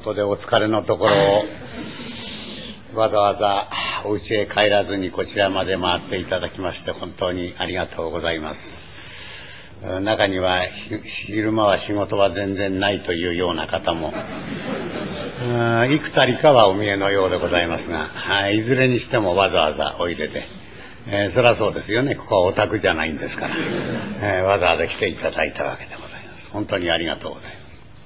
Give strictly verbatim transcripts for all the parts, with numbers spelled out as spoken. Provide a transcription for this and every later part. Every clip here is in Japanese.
事でお疲れのところをわざわざお家へ帰らずにこちらまで回っていただきまして本当にありがとうございます。中には昼間は仕事は全然ないというような方も幾たりかはお見えのようでございますが、いずれにしてもわざわざおいでで、えー、そりゃそうですよね。ここはお宅じゃないんですから、えー、わざわざ来ていただいたわけでございます。本当にありがとうございます。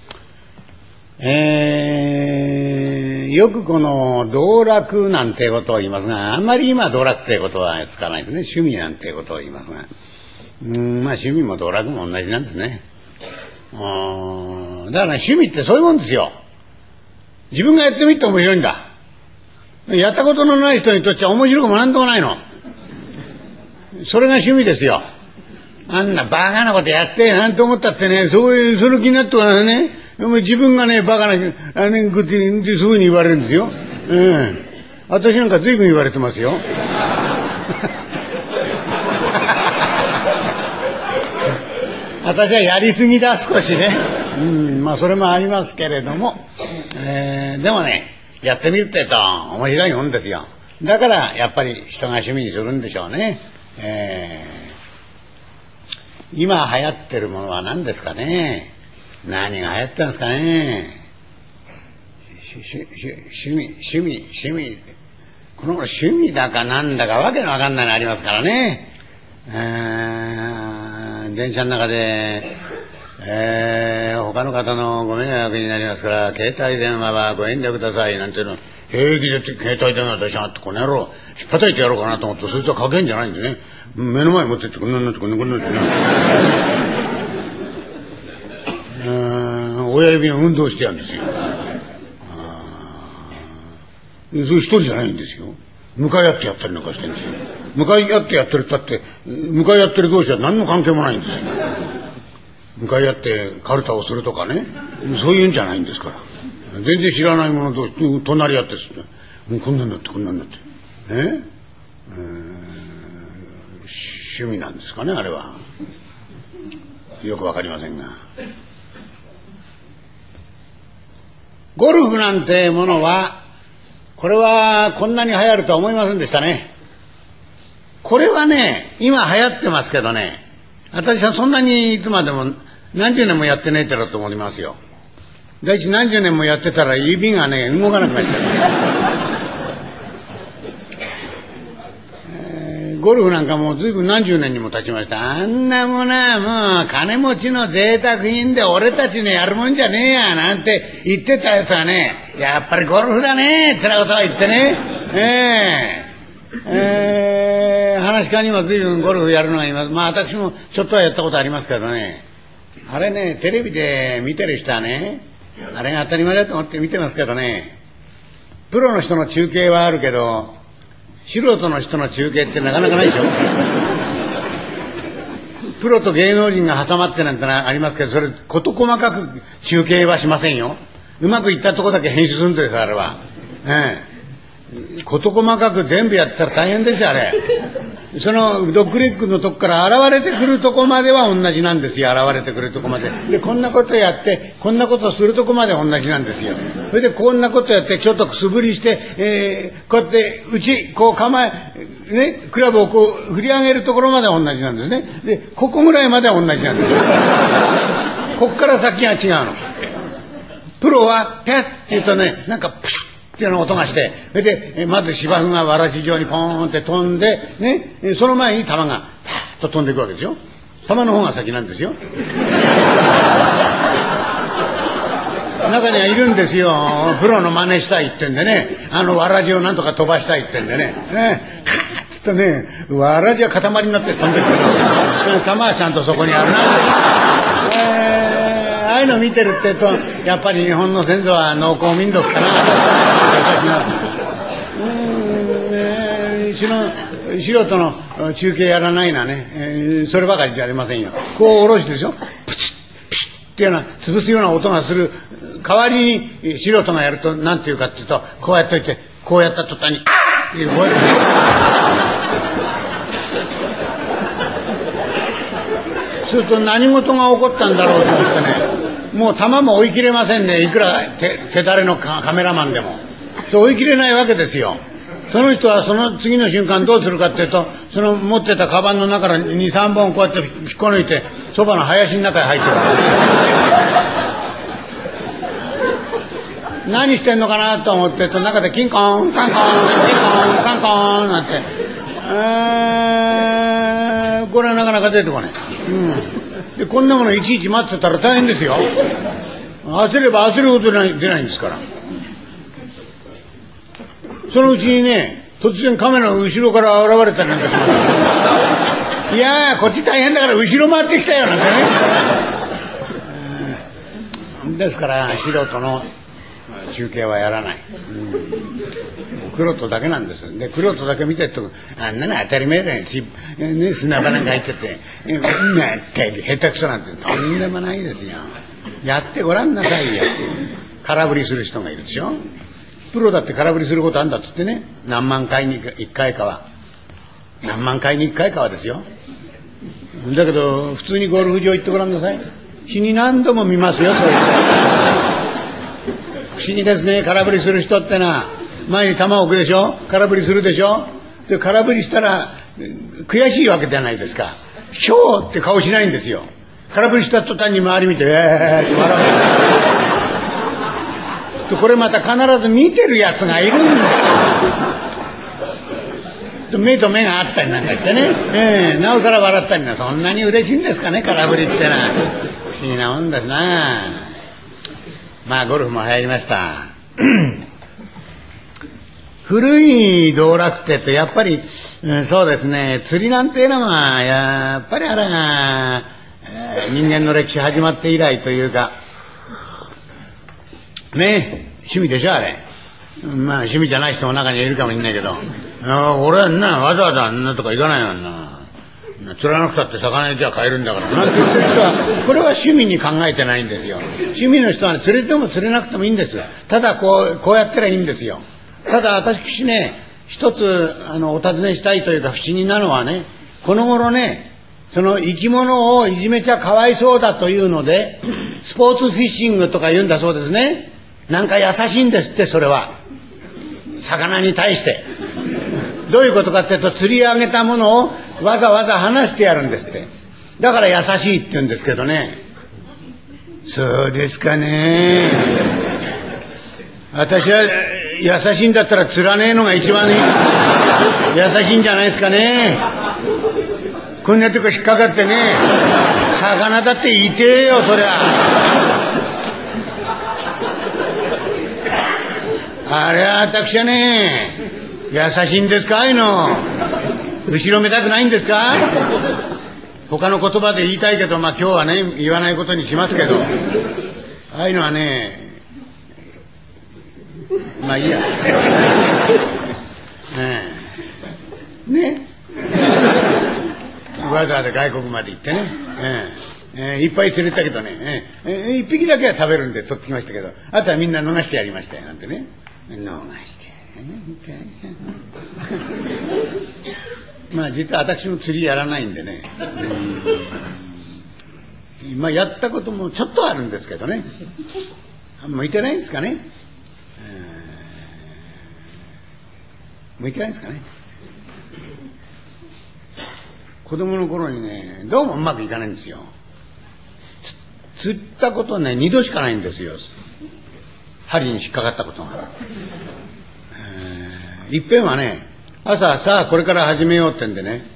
えー、よくこの道楽なんてことを言いますが、あんまり今道楽ってことは使わないですね。趣味なんてことを言いますが、うん、まあ趣味も道楽も同じなんですね。うん、だから、ね、趣味ってそういうもんですよ。自分がやってみて面白いんだ。やったことのない人にとっちゃ面白くもなんともないの。それが趣味ですよ。あんなバカなことやってなんて思ったってね、そういうその気になってからね、自分がねバカなあれんくってすぐに言われるんですよ。うん。私なんか随分言われてますよ。私はやりすぎだ少しね。うん、まあそれもありますけれども、えー、でもねやってみるってと面白いもんですよ。だからやっぱり人が趣味にするんでしょうね。えー、今流行ってるものは何ですかね。何が流行ってるんですかね。趣味趣味趣味この頃趣味だかなんだかわけのわかんないのありますからね。えー、電車の中で、えー、他の方のご迷惑になりますから携帯電話はご遠慮くださいなんていうの平気で携帯電話出しやがってこの野郎引っ叩いてやろうかなと思ってそいつはかけんじゃないんでね、目の前に持ってってこんなになってこんなになってね親指の運動してやるんですよ。それ一人じゃないんですよ。向かい合ってやったりなんかしてるんですよ。向かい合ってやってるったって向かい合ってる同士は何の関係もないんですよ。向かい合ってカルタをするとかね、そういうんじゃないんですから。全然知らないもの同士隣り合ってする、もうこんなんなってこんなんなってえー、趣味なんですかねあれは。よくわかりませんが、ゴルフなんてものはこれはこんなに流行るとは思いませんでしたね。これはね今流行ってますけどね、私はそんなにいつまでも何十年もやってねえってろと思いますよ。第一何十年もやってたら指がね動かなくなっちゃう、えー、ゴルフなんかもう随分何十年にも経ちました。あんなものはもう金持ちの贅沢品で俺たちのやるもんじゃねえやなんて言ってたやつはね、やっぱりゴルフだねってなことは言ってね、えー、えー、話し家にも随分ゴルフやるのがいます。まあ私もちょっとはやったことありますけどね、あれねテレビで見てる人はねあれが当たり前だと思って見てますけどね、プロの人の中継はあるけど素人の人の中継ってなかなかないでしょ。プロと芸能人が挟まってなんてのありますけど、それ事細かく中継はしませんよ。うまくいったとこだけ編集するんですあれは。ええ、事細かく全部やったら大変ですよあれ。そのドッグレッグのとこから現れてくるとこまでは同じなんですよ。現れてくるとこまででこんなことやってこんなことするとこまで同じなんですよ。それでこんなことやってちょっとくすぶりして、えー、こうやってうちこう構えねクラブをこう振り上げるところまで同じなんですね。でここぐらいまでは同じなんですよ。こっから先が違うの。プロはペッって言うとねなんかプシュッっていうの音がして、それでまず芝生がわらじ状にポーンって飛んでね、その前に球がパーッと飛んでいくわけですよ。球の方が先なんですよ。中にはいるんですよプロの真似したいってんでね、あのわらじをなんとか飛ばしたいってんでね、ねカーッつってねわらじは塊になって飛んでくるの、球はちゃんとそこにあるなって、えーああいうの見てるってとやっぱり日本の先祖は農耕民族かな。うーん、えー、素人の中継やらないなね、えー、そればかりじゃありませんよ。こう下ろしてでしょプチップチッっていうような潰すような音がする代わりに素人がやると何て言うかっていうとこうやっといてこうやった途端にあーっていう声すると何事が起こったんだろうと思ってね、 もう球も追い切れませんね。いくら手手だれのカメラマンでも。そう追い切れないわけですよ。その人はその次の瞬間どうするかっていうと、その持ってたカバンの中からに、さんぼんこうやって引っこ抜いて、そばの林の中へ入ってる。何してんのかなと思ってると、中でキンコーン、カンコーン、キンコーン、カンコーンなんて。えー、これはなかなか出てこない。うん。で、こんなものいちいち待ってたら大変ですよ。焦れば焦るほど出ない、出ないんですから。そのうちにね、突然カメラの後ろから現れたりなんかします。いやー、こっち大変だから後ろ回ってきたよなんてね。ですから、素人の中継はやらない。うん、黒人だけなんです。で、黒人だけ見てると、あんなの当たり前だよ。しね、砂場なんか入っちゃって、なんて下手くそなんてとんでもないですよ。やってごらんなさいよ。空振りする人がいるでしょ。プロだって空振りすることあんだっつってね。何万回に一回かは。何万回に一回かはですよ。だけど、普通にゴルフ場行ってごらんなさい。死に何度も見ますよ、それ。不思議ですね、空振りする人ってのは。前に球を置くでしょ、空振りするでしょ。で、空振りしたら、悔しいわけじゃないですか。今日って顔しないんですよ。空振りした途端に周り見て、えーって笑う。これまた必ず見てるやつがいるんだよ。目と目があったりなんかしてね、えー、なおさら笑ったりな。そんなに嬉しいんですかね、空振りってのは。不思議なもんですな。まあゴルフも流行りました。古い道楽ってとやっぱり、うん、そうですね、釣りなんていうのはやっぱりあれが、えー、人間の歴史始まって以来というかね、趣味でしょあれ。まあ趣味じゃない人も中にはいるかもしれないけど、あ俺はなわざわざあんなとか行かないよな。釣らなくたって魚じゃ買えるんだからなんて言ってる人は、これは趣味に考えてないんですよ。趣味の人は、ね、釣れても釣れなくてもいいんですよ。ただこうこうやったらいいんですよ。ただ私ね、一つあのお尋ねしたいというか不思議なのはね、この頃ね、その生き物をいじめちゃかわいそうだというのでスポーツフィッシングとか言うんだそうですね。なんか優しいんですって。それは魚に対してどういうことかっていうと、釣り上げたものをわざわざ離してやるんですって。だから優しいって言うんですけどね。そうですかね。私は優しいんだったら釣らねえのが一番優しいんじゃないですかね。こんなとこ引っかかってね、魚だって痛えよそりゃ。あれは私はね、優しいんですか、ああいうの。後ろめたくないんですか。他の言葉で言いたいけど、まあ今日はね言わないことにしますけど、ああいうのはね、まあいいや。ね、わざわざ外国まで行ってね、えーえー、いっぱい釣れたけどね、えーえー、一匹だけは食べるんで取ってきましたけど、あとはみんな逃してやりましたよなんてね。逃してまあ実は私も釣りやらないんでね、まあやったこともちょっとあるんですけどね、向いてないんですかね、向いてないんですかね。子供の頃にね、どうもうまくいかないんですよ。釣ったことね二度しかないんですよ。針に引っかかったことが。いっぺんはね、朝さあこれから始めようってんでね、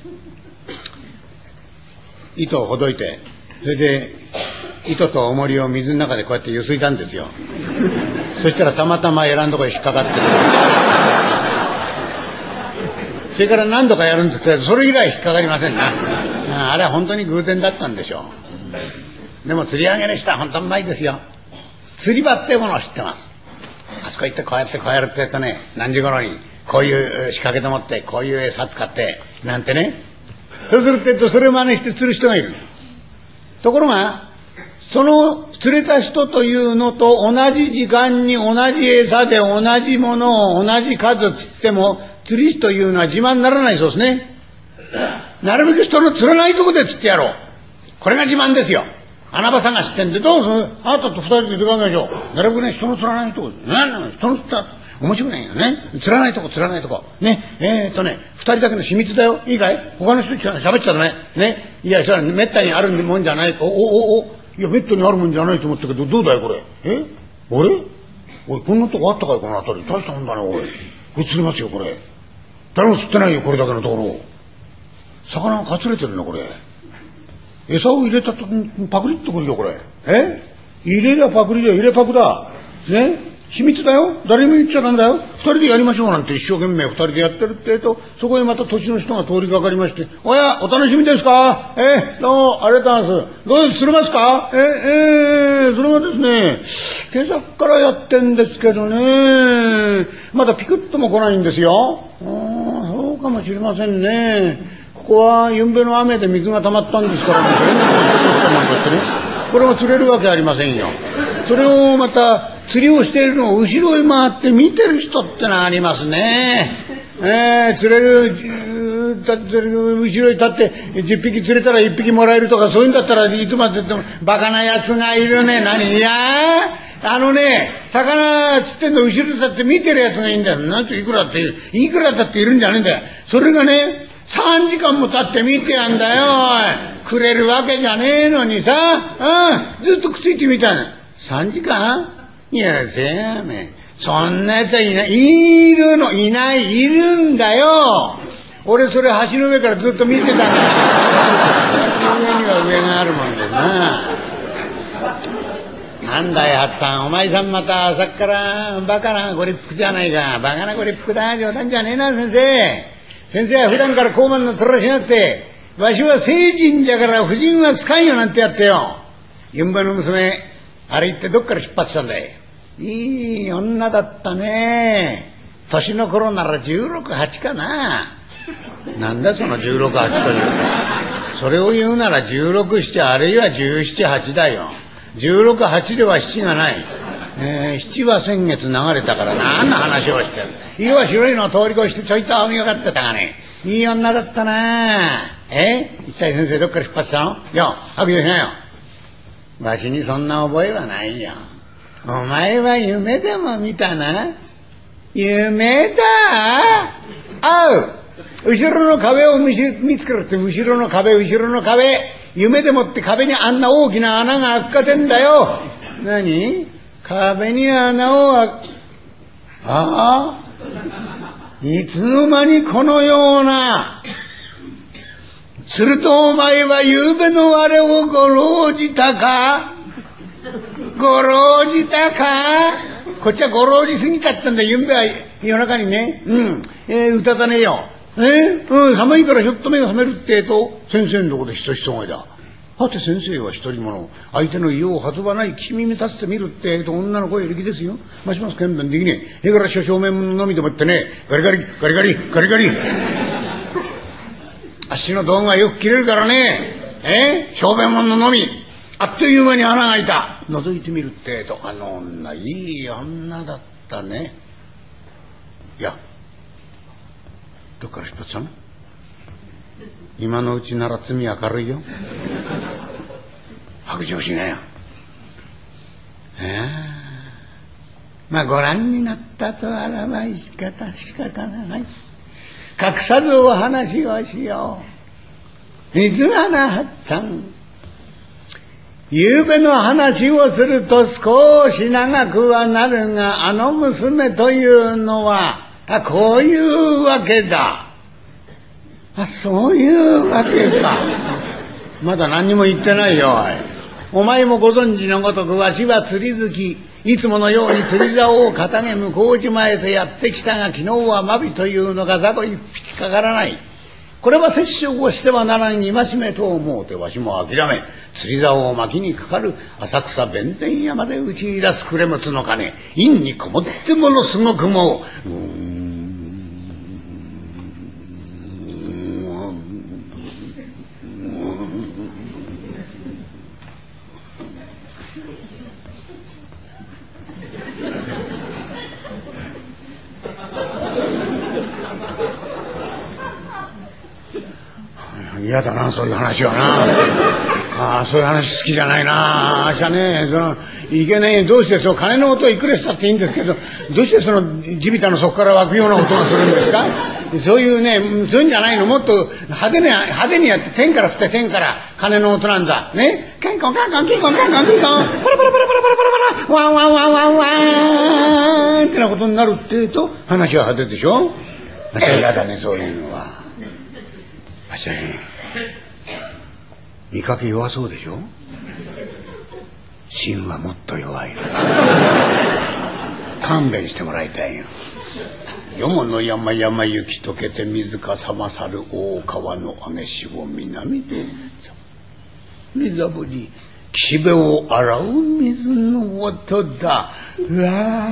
糸をほどいて、それで糸と重りを水の中でこうやってゆすいだんですよ。そしたらたまたま選んだところに引っかかってる。それから何度かやるんですけど、それ以来引っかかりませんな。あれは本当に偶然だったんでしょう。でも釣り上げる人は本当にうまいですよ。釣り場っていうものを知ってます。あそこ行ってこうやってこうやるってやつとね、何時頃にこういう仕掛けでもってこういう餌使ってなんてね、そうするとそれを真似して釣る人がいる。ところがその釣れた人というのと同じ時間に同じ餌で同じものを同じ数釣っても釣り師というのは自慢にならないそうですね。なるべく人の釣らないとこで釣ってやろう、これが自慢ですよ。 穴場探しってんで、どうする？あなたと二人で出かけましょう。なるべくね、人の釣らないとこ。なんなの人の釣った、面白くないよね。釣らないとこ、釣らないとこ。ね、えーっとね、二人だけの秘密だよ。いいかい？他の人と喋っちゃダメ。ね。いや、それはめったにあるもんじゃない。お、お、お、お。いや、めったにあるもんじゃないと思ったけど、どうだよ、これ。え？俺？おい、こんなとこあったかい、この辺り。大したもんだね、おい。これ釣れますよ、これ。誰も釣ってないよ、これだけのところ。魚がかつれてるね、これ。餌を入れたと、パクリっとくるよ、これ。え？入れりゃパクリだよ、入れパクだ。ね？秘密だよ。誰にも言っちゃなんだよ。二人でやりましょうなんて一生懸命二人でやってるってえと、そこへまた年の人が通りかかりまして、おや、お楽しみですか？えー、どうも、ありがとうございます。どうです、釣れますか？えー、えー、それがですね、今朝からやってんですけどね、まだピクッとも来ないんですよ。ああ、そうかもしれませんね。ここは、ゆんべの雨で水が溜まったんですからね、それななんですね。これも釣れるわけありませんよ。それをまた、釣りをしているのを後ろへ回って見てる人ってのはありますね。えー、釣れる、だって後ろへ立ってじゅっぴき釣れたらいっぴきもらえるとかそういうんだったらいつまででもバカな奴がいるね。何？いやー、あのね、魚釣ってんの後ろ立って見てる奴がいいんだよ。なんていくらっていくらだっているんじゃねえんだよ。それがね、さんじかんも経って見てやんだよ。おい、くれるわけじゃねえのにさ、うん、ずっとくっついてみたの。さんじかん？いや、せやめ。そんなやつはいない。いるの、いない、いるんだよ。俺それ橋の上からずっと見てたんだよ。上には上があるもんでな。なんだよ、はっさん。お前さんまた朝っからバカなご立腹じゃないか。バカなご立腹だ。冗談じゃねえな、先生。先生は普段から高慢な面しなって、わしは聖人じゃから婦人は好かんよなんてやってよ。ゆんばの娘、あれ言ってどっから引っ張ってたんだい。いい女だったね。年の頃ならじゅうろく、はちかな。なんだそのじゅうろく、はちという。それを言うならじゅうろく、ななあるいはじゅうなな、はちだよ。じゅうろく、はちではなながない。えー、ななは先月流れたから何の話をしてる。家は白いのを通り越してちょいと網がかってたがね。いい女だったな。え一体先生どっから引っ張ってたの？よ、白状しなよ。わしにそんな覚えはないよ。お前は夢でも見たな。夢だ。あう。後ろの壁を見つけろって、後ろの壁、後ろの壁。夢でもって壁にあんな大きな穴が開っかてんだよ。何？壁に穴を開ああいつの間にこのような。するとお前は夕べの我をごろうじたか？ごろうじたか？こっちはごろうじすぎちゃったんだ。ゆんべは夜中にね、うん、えー、歌たねえよ。えー、うん、寒いからひょっと目が覚めるってえと、先生のとこでひとひと声だ。はて先生は一人者、相手の意を弾まない聞き耳立ててみるってえと、女の声力ですよ。ますます剣弁できねえ。へから諸正面のみでもってね、ガリガリ、ガリガリ、ガリガリ。足の道具がよく切れるからね、えー、正面門ののみ。あっという間に穴が開いた。覗いてみるってえと、あの女、いい女だったね。いや、どっから引っ張ったの？今のうちなら罪は軽いよ。白状しなよ。ええ、まあご覧になったとあらば仕方仕方ない。隠さずお話をしよう。水花八さん。夕べの話をすると少し長くはなるが、あの娘というのは、あ、こういうわけだ。あ、そういうわけか。まだ何にも言ってないよ、おい。お前もご存知のごとく、わしは釣り好き。いつものように釣り竿を肩げ向こうじまえてやってきたが、昨日はマビというのが雑魚一匹かからない。これは殺生をしてはならん戒めと思うて、わしも諦め、釣り竿を巻きにかかる浅草弁天屋まで打ち出す暮れつの金、陰にこもってものすごくもう、うーん嫌だな、そういう話はな。 ああ、そういう話好きじゃないな。あしゃね、その、いけない、どうしてそう、金の音いくらしたっていいんですけど、どうしてその、地びたの底から湧くような音がするんですか？そういうね、そういうんじゃないの、もっと派手に、派手にやって、天から振って天から、金の音なんだ。ね？カンコンカンコン、キンコンカンコン、キンコン、パラパラパラパラパラパラパラ、ワンワンワンワンワーンってなことになるって言うと、話は派手でしょ？あしゃ嫌だね、そういうのは。あしゃね、見かけ弱そうでしょ？芯はもっと弱いの。勘弁してもらいたいよ。よもの山々雪解けて水かさまさる大川の激しを南で水ぶり岸辺を洗う水の音だ。うわ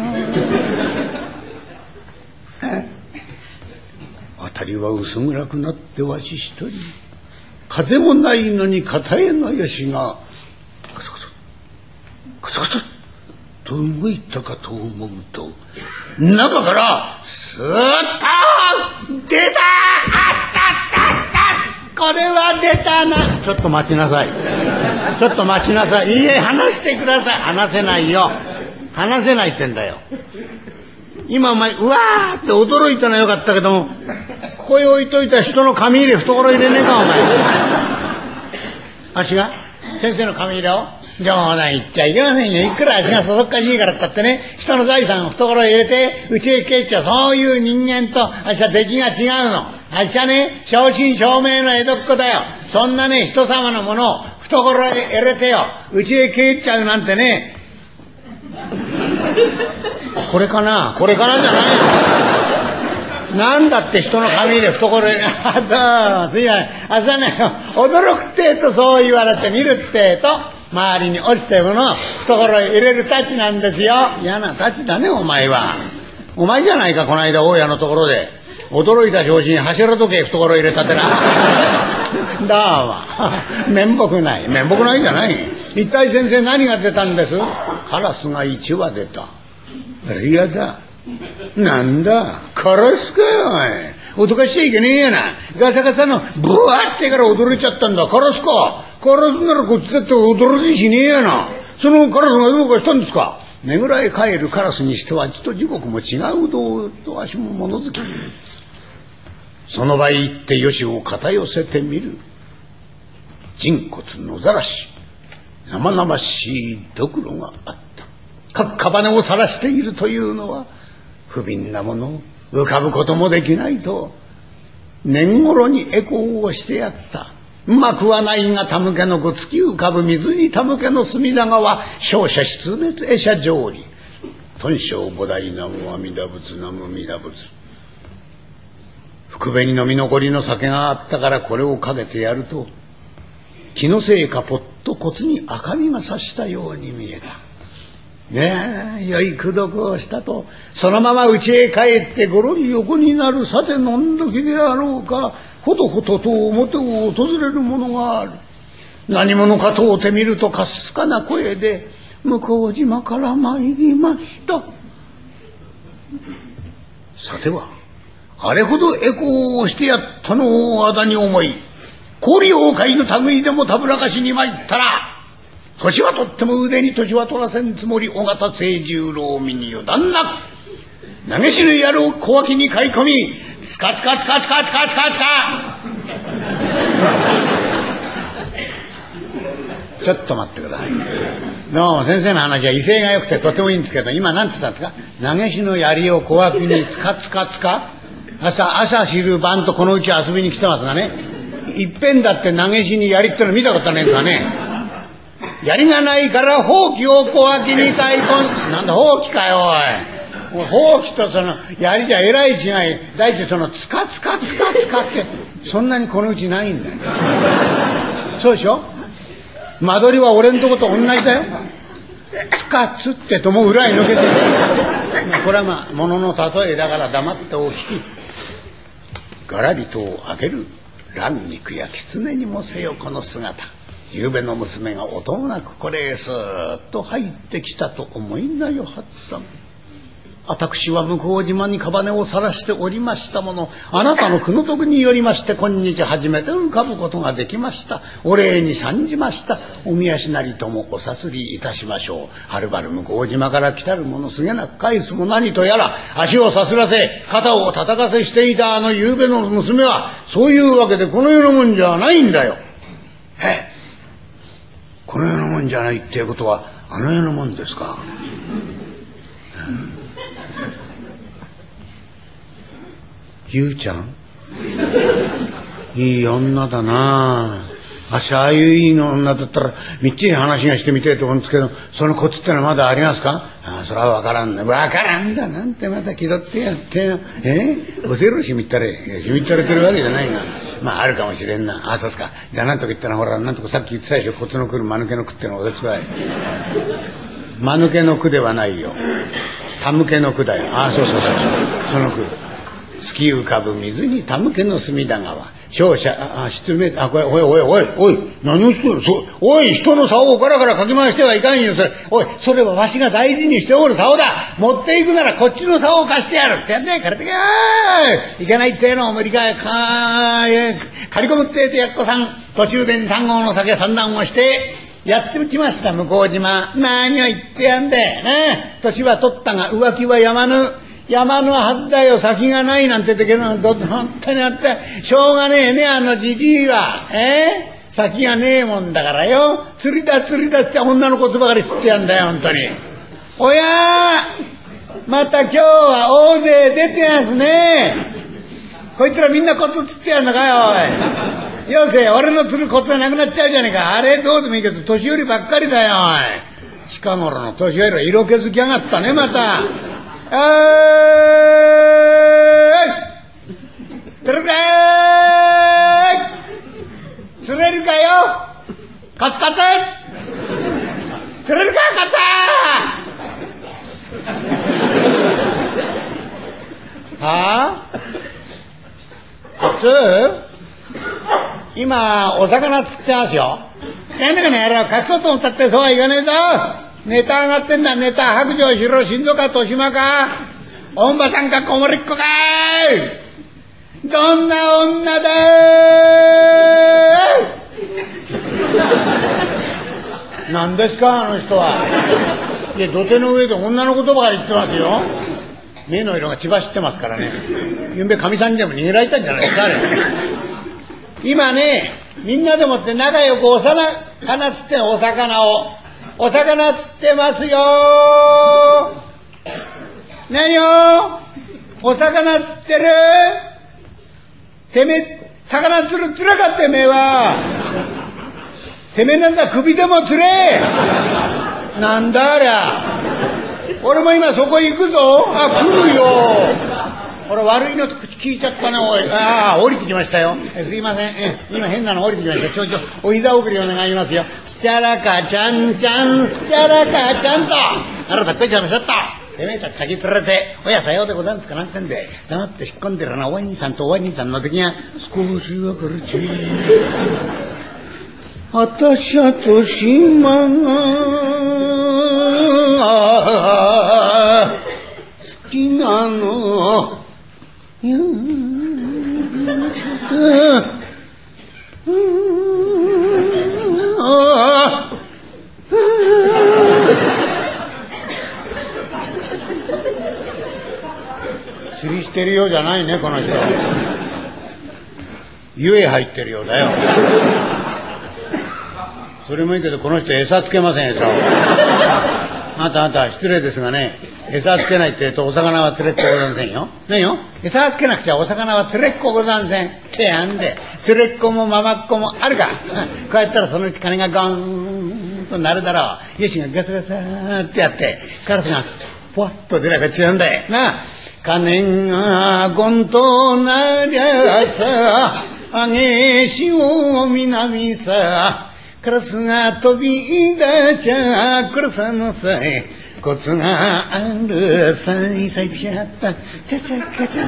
辺りは薄暗くなってわし一人、風もないのに片へのよしがカサカサカサカサと動いたかと思うと、中からスーッと出た！あったったった！これは出たな。ちょっと待ちなさい。ちょっと待ちなさい。いいえ、話してください。話せないよ。話せないってんだよ。今お前、うわーって驚いたのはよかったけども、ここへ置いといた人の紙入れ、懐入れねえか、お前。足が先生の紙入れを冗談言っちゃいけませんよ。いくら足がそそっかしいからったってね、人の財産を懐へ入れて、うちへ帰っちゃう、そういう人間と、あした出来が違うの。あしたね、正真正銘の江戸っ子だよ。そんなね、人様のものを懐へ入れてよ、うちへ帰っちゃうなんてね、これかなこれかなじゃないの。なんだって人の紙入れ懐へ、あ、どうも、すいません。あ、そうね、驚くってえとそう言われて見るってえと、周りに落ちてるものを懐へ入れるたちなんですよ。嫌なたちだね、お前は。お前じゃないか、この間大家のところで。驚いた拍子に柱時計懐入れたってな。だわ。面目ない。面目ないじゃない。一体先生何が出たんです？カラスが一羽出た。いやだ。なんだカラスかよ、おい。脅かしちゃいけねえやな。ガサガサのブワーってから驚いちゃったんだ。カラスか。カラスならこっちだって驚きしねえやな。そのカラスがどうかしたんですか？ねぐらへ帰るカラスにしてはちと時刻も違うどうとわしも物好き。その場へ行ってよしを肩寄せてみる。人骨野ざらし、生々しいドクロがあった。かかばねを晒しているというのは不憫なもの、浮かぶこともできないと年頃にエコーをしてやった。うまくはないがたむけのく突き浮かぶ水にたむけの隅田川、勝者失滅会者上理、頓生菩提南無阿弥陀仏南無阿弥陀仏。福紅の身残りの酒があったからこれをかけてやると、気のせいかぽっと骨に赤みがさしたように見えた。ねえ、良い功徳をしたと、そのまま家へ帰ってごろに横になる。さて飲んどきであろうか、ほとほとと表を訪れるものがある。何者か問うてみると、かすかな声で、向島から参りました。さては、あれほどエコーをしてやったのをあだに思い、氷妖怪の類でもたぶらかしに参ったら、年はとっても腕に年は取らせんつもり、尾形清十郎身に油断なく投げ死ぬ野郎小脇に買い込み、つかつかつかつかつかつかつかちょっと待ってください。どうも先生の話は威勢が良くてとてもいいんですけど、今何つったんですか？投げ死の槍を小脇につかつかつか。朝朝昼晩とこのうち遊びに来てますがね、いっぺんだって投げ死に槍っての見たことねえんだね。槍がないからほうきを小脇に太鼓。なんだほうきかよおい。ほうきとその槍じゃえらい違い。第一そのつかつかつかつかってそんなにこのうちないんだよ。そうでしょ？間取りは俺んとこと同じだよ。つかつってとも裏へ抜けてる。まあこれはまあものの例えだから黙ってお聞き。がらりと開ける蘭肉や狐にもせよこの姿。ゆうべの娘が音もなくこれへスーッと入ってきたと思いなよはっさん。 私は向島に屍を晒しておりましたもの、あなたの功徳によりまして今日初めて浮かぶことができました。お礼に参じました。おみ足なりともおさすりいたしましょう。はるばる向島から来たる者すげなく返すも何とやら、足をさすらせ肩を叩かせしていたあの夕べの娘はそういうわけでこの世のもんじゃないんだよ。へえ、この世のもんじゃないっていうことはあの世のもんですか。ゆうちゃんいい女だなあ。あしああいういい女だったらみっちり話がしてみてえと思うんですけど、そのコツってのはまだありますか。ああ、それは分からんね。分からんだなんてまた気取ってやってよ。えおせろしみったれしみったれてるわけじゃないが、まああるかもしれんな。ああ、そうっすか。じゃあなんとか言ったらほら、なんとかさっき言ってたでしょ、コツの来る間抜けの句ってのをお手伝い。間抜けの句ではないよ、たむけの句だよ。ああ、そうそうそうそう、その句。月浮かぶ水にたむけの隅田川。勝者、あ、失明、あ、これ、おいおいおい、おい、何をしてる、そ、おい、人の竿をガラガラかき回してはいかんよ、それ。おい、それはわしが大事にしておる竿だ。持っていくならこっちの竿を貸してやる。ってやんねえ、借りてけーい。いけないってえのを無理か、かー、借り込むってえとやっこさん、途中でにさんごうの酒三段をして、やってきました、向島。何を言ってやんで、ね。年は取ったが浮気はやまぬ。山のはずだよ、先がないなんて言ってけど、本当にあって、しょうがねえね、あのじじいは。えー、先がねえもんだからよ。釣りだ釣りだって女のことばかり釣ってやんだよ、本当に。おやー、また今日は大勢出てやすね。こいつらみんなコツ釣ってやんのかよ、おい。よせ、俺の釣るコツがなくなっちゃうじゃねえか。あれどうでもいいけど、年寄りばっかりだよ、おい。近頃の年寄りは色気づきやがったね、また。えーい釣れるかーい釣れるかよカツカツ釣れるかカツはぁカツ今お魚釣ってますよ。なんだかね、やろう隠そうと思ったってそうはいかねえぞ。ネタ上がってんだ、ネタ。白状しろ、新蔵か、豊島か、おんばさんか、こもりっこかい。どんな女だー何ですか、あの人は。いや、土手の上で女のことばかり言ってますよ。目の色が血走ってますからね。ゆんべかみさんにでも逃げられたんじゃないですか、あれ。今ね、みんなでもって仲良くお魚つってお魚を。お魚釣ってますよー。何よお魚釣ってる。てめえ魚釣る釣れかってめえは。てめえなんだ首でも釣れ。なんだありゃ。俺も今そこ行くぞ。あ、来るよ。俺悪いのと口聞いちゃったな、おい。ああ、降りてきましたよ。えすいません。え今変なの降りてきました。ちょちょ、お膝送りお願いしますよ。スチャラカちゃんちゃん、スチャラカちゃんと。あら、たっこいちゃめしゃった。てめえたち先釣られて、おやさようでござんすかなんてんで、黙って引っ込んでるな、お兄さんとお兄さんの時が、少しわかるちゅう。あたしゃとしまが、好きなの。やあ釣りしてるようじゃないね、この人。湯へ入ってるようだよ。それもいいけど、この人餌つけません、餌を。あんたあんた、失礼ですがね、餌つけないって言うとお魚は釣れっこござんせんよ。何よ餌つけなくちゃお魚は釣れっこござんせん。ってやんで、釣れっこもママっこもあるか。こうやったらそのうち金がゴーンとなるだろう。よしがガサガサーってやって、カラスがポワッと出なかっちゃうんだよ。なあ。金がゴンとなりゃさ、あげしお南さ、カラスが飛び出ちゃ、カラスのさえ、コツがあるさいさいちゃった、ちゃちゃかちゃ。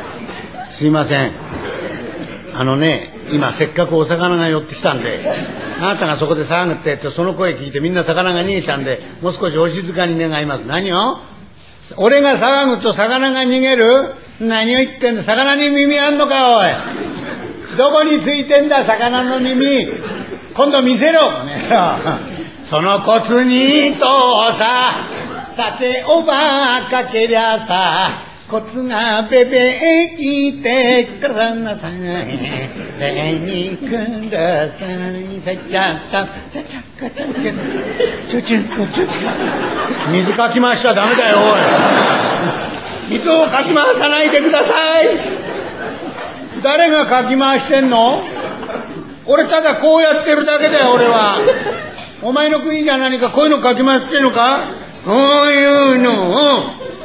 すいません。あのね、今せっかくお魚が寄ってきたんで、 あなたがそこで騒ぐってってその声聞いてみんな魚が逃げちゃうんでもう少しお静かに願います。何を？俺が騒ぐと魚が逃げる？何を言ってんだ。魚に耳あんのかおい。どこについてんだ魚の耳。今度見せろ。そのコツにとささておばかけりゃさコツがべべきてくだなさいべにくださいさちゃったちゃちゃかちゃけちょちょこちょ水かき回しちゃダメだよおい。水をかき回さないでください。誰がかき回してんの？俺ただこうやってるだけだよ俺は。お前の国じゃ何かこういうのかき回ってんのか？こういうのを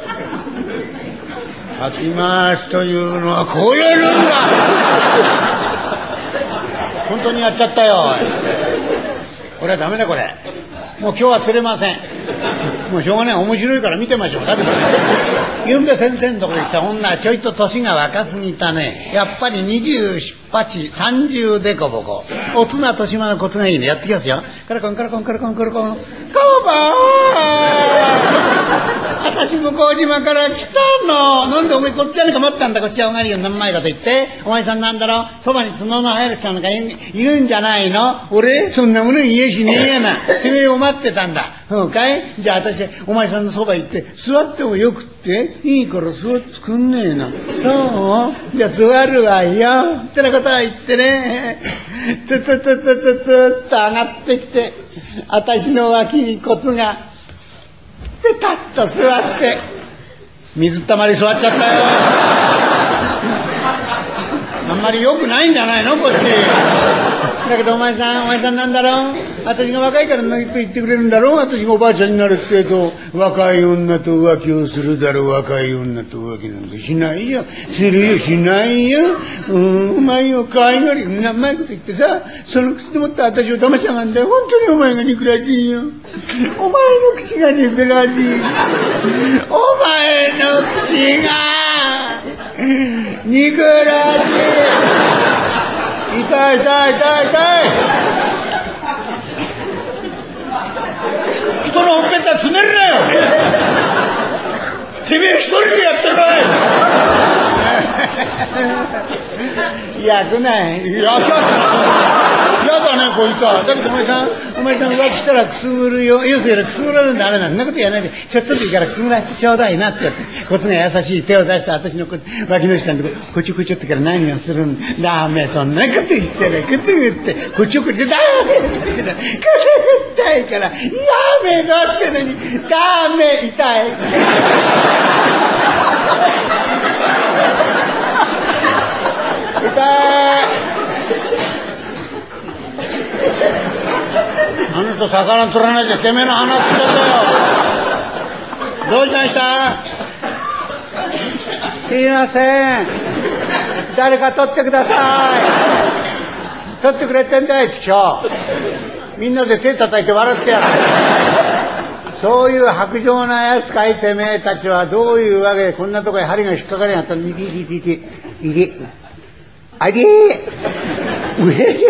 かき回すというのはこうやるんだ。本当にやっちゃったよおい。これはダメだこれ。もう今日は釣れません。もうしょうがない面白いから見てましょう。だけどゆんべ先生のところに来た女はちょいと年が若すぎたね。やっぱりにじゅうはち、さんじゅうでこぼこ。おつな年間のコツがいいね。やってきますよ。カラコンカラコンカラコンカラコン。カバー私向島から来たの。なんでお前こっちじゃねえか待ったんだ。こっちはおがりよ何枚かと言って。お前さんなんだろう。そばに角の生える人なんかいるんじゃないの？俺そんなもの言えしねえやな。てめえを待ってたんだ。そうかい？じゃあ私お前さんのそば行って座ってもよくっていいから座ってくんねえな。そうじゃあ座るわよってなことは言ってねつつつつつつっと上がってきて私の脇にコツがペタッと座って水たまり座っちゃったよ。あんまり良くないんじゃないのこっち。だけどお前さんお前さんなんだろう。私が若いから何と言ってくれるんだろう。私がおばあちゃんになるって言うと若い女と浮気をするだろう。若い女と浮気なんかしないよ。するよしないよ。うんお前よ可愛がりうまいこと言ってさその口でもって私を騙しやがんだよ。本当にお前が憎らしいよ。お前の口が憎らしい。お前の口が憎らしい。痛い痛い痛い痛い。人のほっぺたつねるなよ。てめえ一人でやってるかい。やくない。やだやだねこいつは。だけどお前さんお前さん浮気したらくすぐるよ。要するにくすぐられるんだあれなん。そんなことやらないでちょっとでいいからくすぐらせてちょうだいなってやってこっちが優しい手を出して私の脇の下にこちょこちょってから何をするんだ。ダメそんなこと言ってねくすぐってこちょこちょダメって言ってくすぐったいからやめろってのにダメ痛い。痛い。あの人魚釣らないでてめえの鼻つっちゃったよ。どうしました？すいません誰か取ってください。取ってくれてんだよちょみんなで手叩いて笑ってやる。そういう薄情なやつかいてめえたちは。どういうわけでこんなとこへ針が引っかかりやったの。いりいりいりいりありえうへへ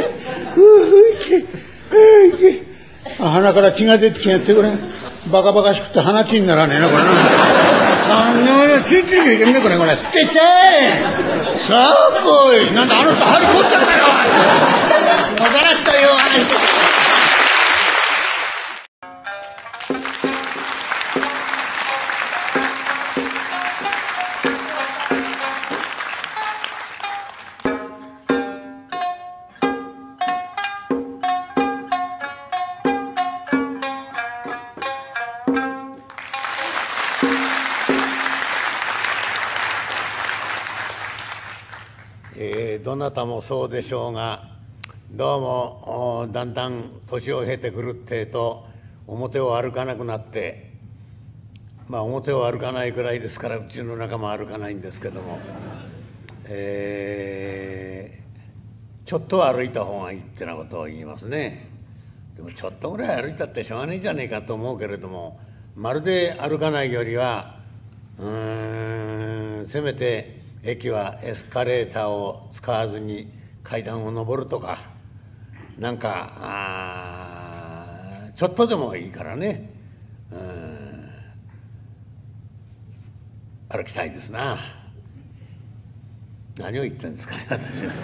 鼻から血が出てきやってこれバカバカしくて鼻血にならねえなこれな。あの血ついていけんねこれこれ捨てちゃえ。さあこいなんだあの人針取っちゃったよ。もたらしたよあの人。どなたもそうでしょうがどうもだんだん年を経てくるってえと表を歩かなくなってまあ表を歩かないくらいですからうちの中も歩かないんですけども、えー、ちょっとは歩いた方がいいってなことを言いますね。でもちょっとぐらい歩いたってしょうがねえじゃねえかと思うけれどもまるで歩かないよりはうーんせめて駅はエスカレーターを使わずに階段を上るとかなんかあちょっとでもいいからね、うん、歩きたいですな。何を言ってんですかね、私は。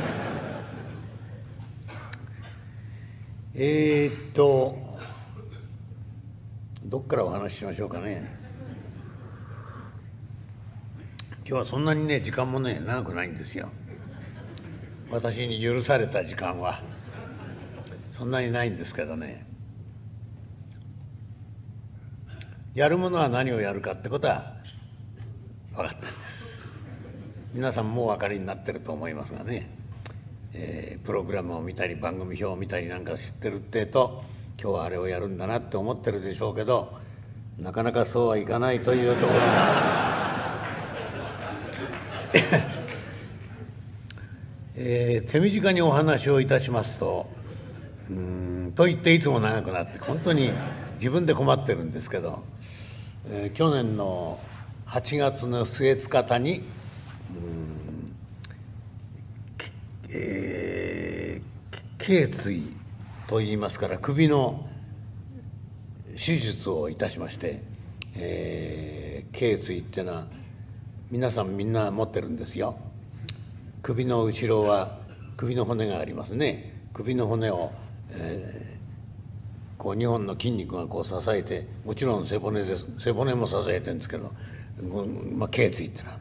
えーっとどっからお話ししましょうかね。今日はそんなにね時間もね長くないんですよ。私に許された時間はそんなにないんですけどね、やるものは何をやるかってことは分かったんです。皆さんもうお分かりになってると思いますがね、えー、プログラムを見たり番組表を見たりなんか知ってるってと、今日はあれをやるんだなって思ってるでしょうけど、なかなかそうはいかないというところがえー、手短にお話をいたしますと、うーんと言っていつも長くなって本当に自分で困ってるんですけど、えー、去年のはちがつの末つかたに、うーん、えー、頸椎といいますから首の手術をいたしまして、えー、頸椎っていうのは皆さんみんな持ってるんですよ。首の後ろは首の骨がありますね。首の骨を、えー、こうにほんの筋肉がこう支えて、もちろん背骨です、背骨も支えてるんですけど、まあ、頸椎ってのは、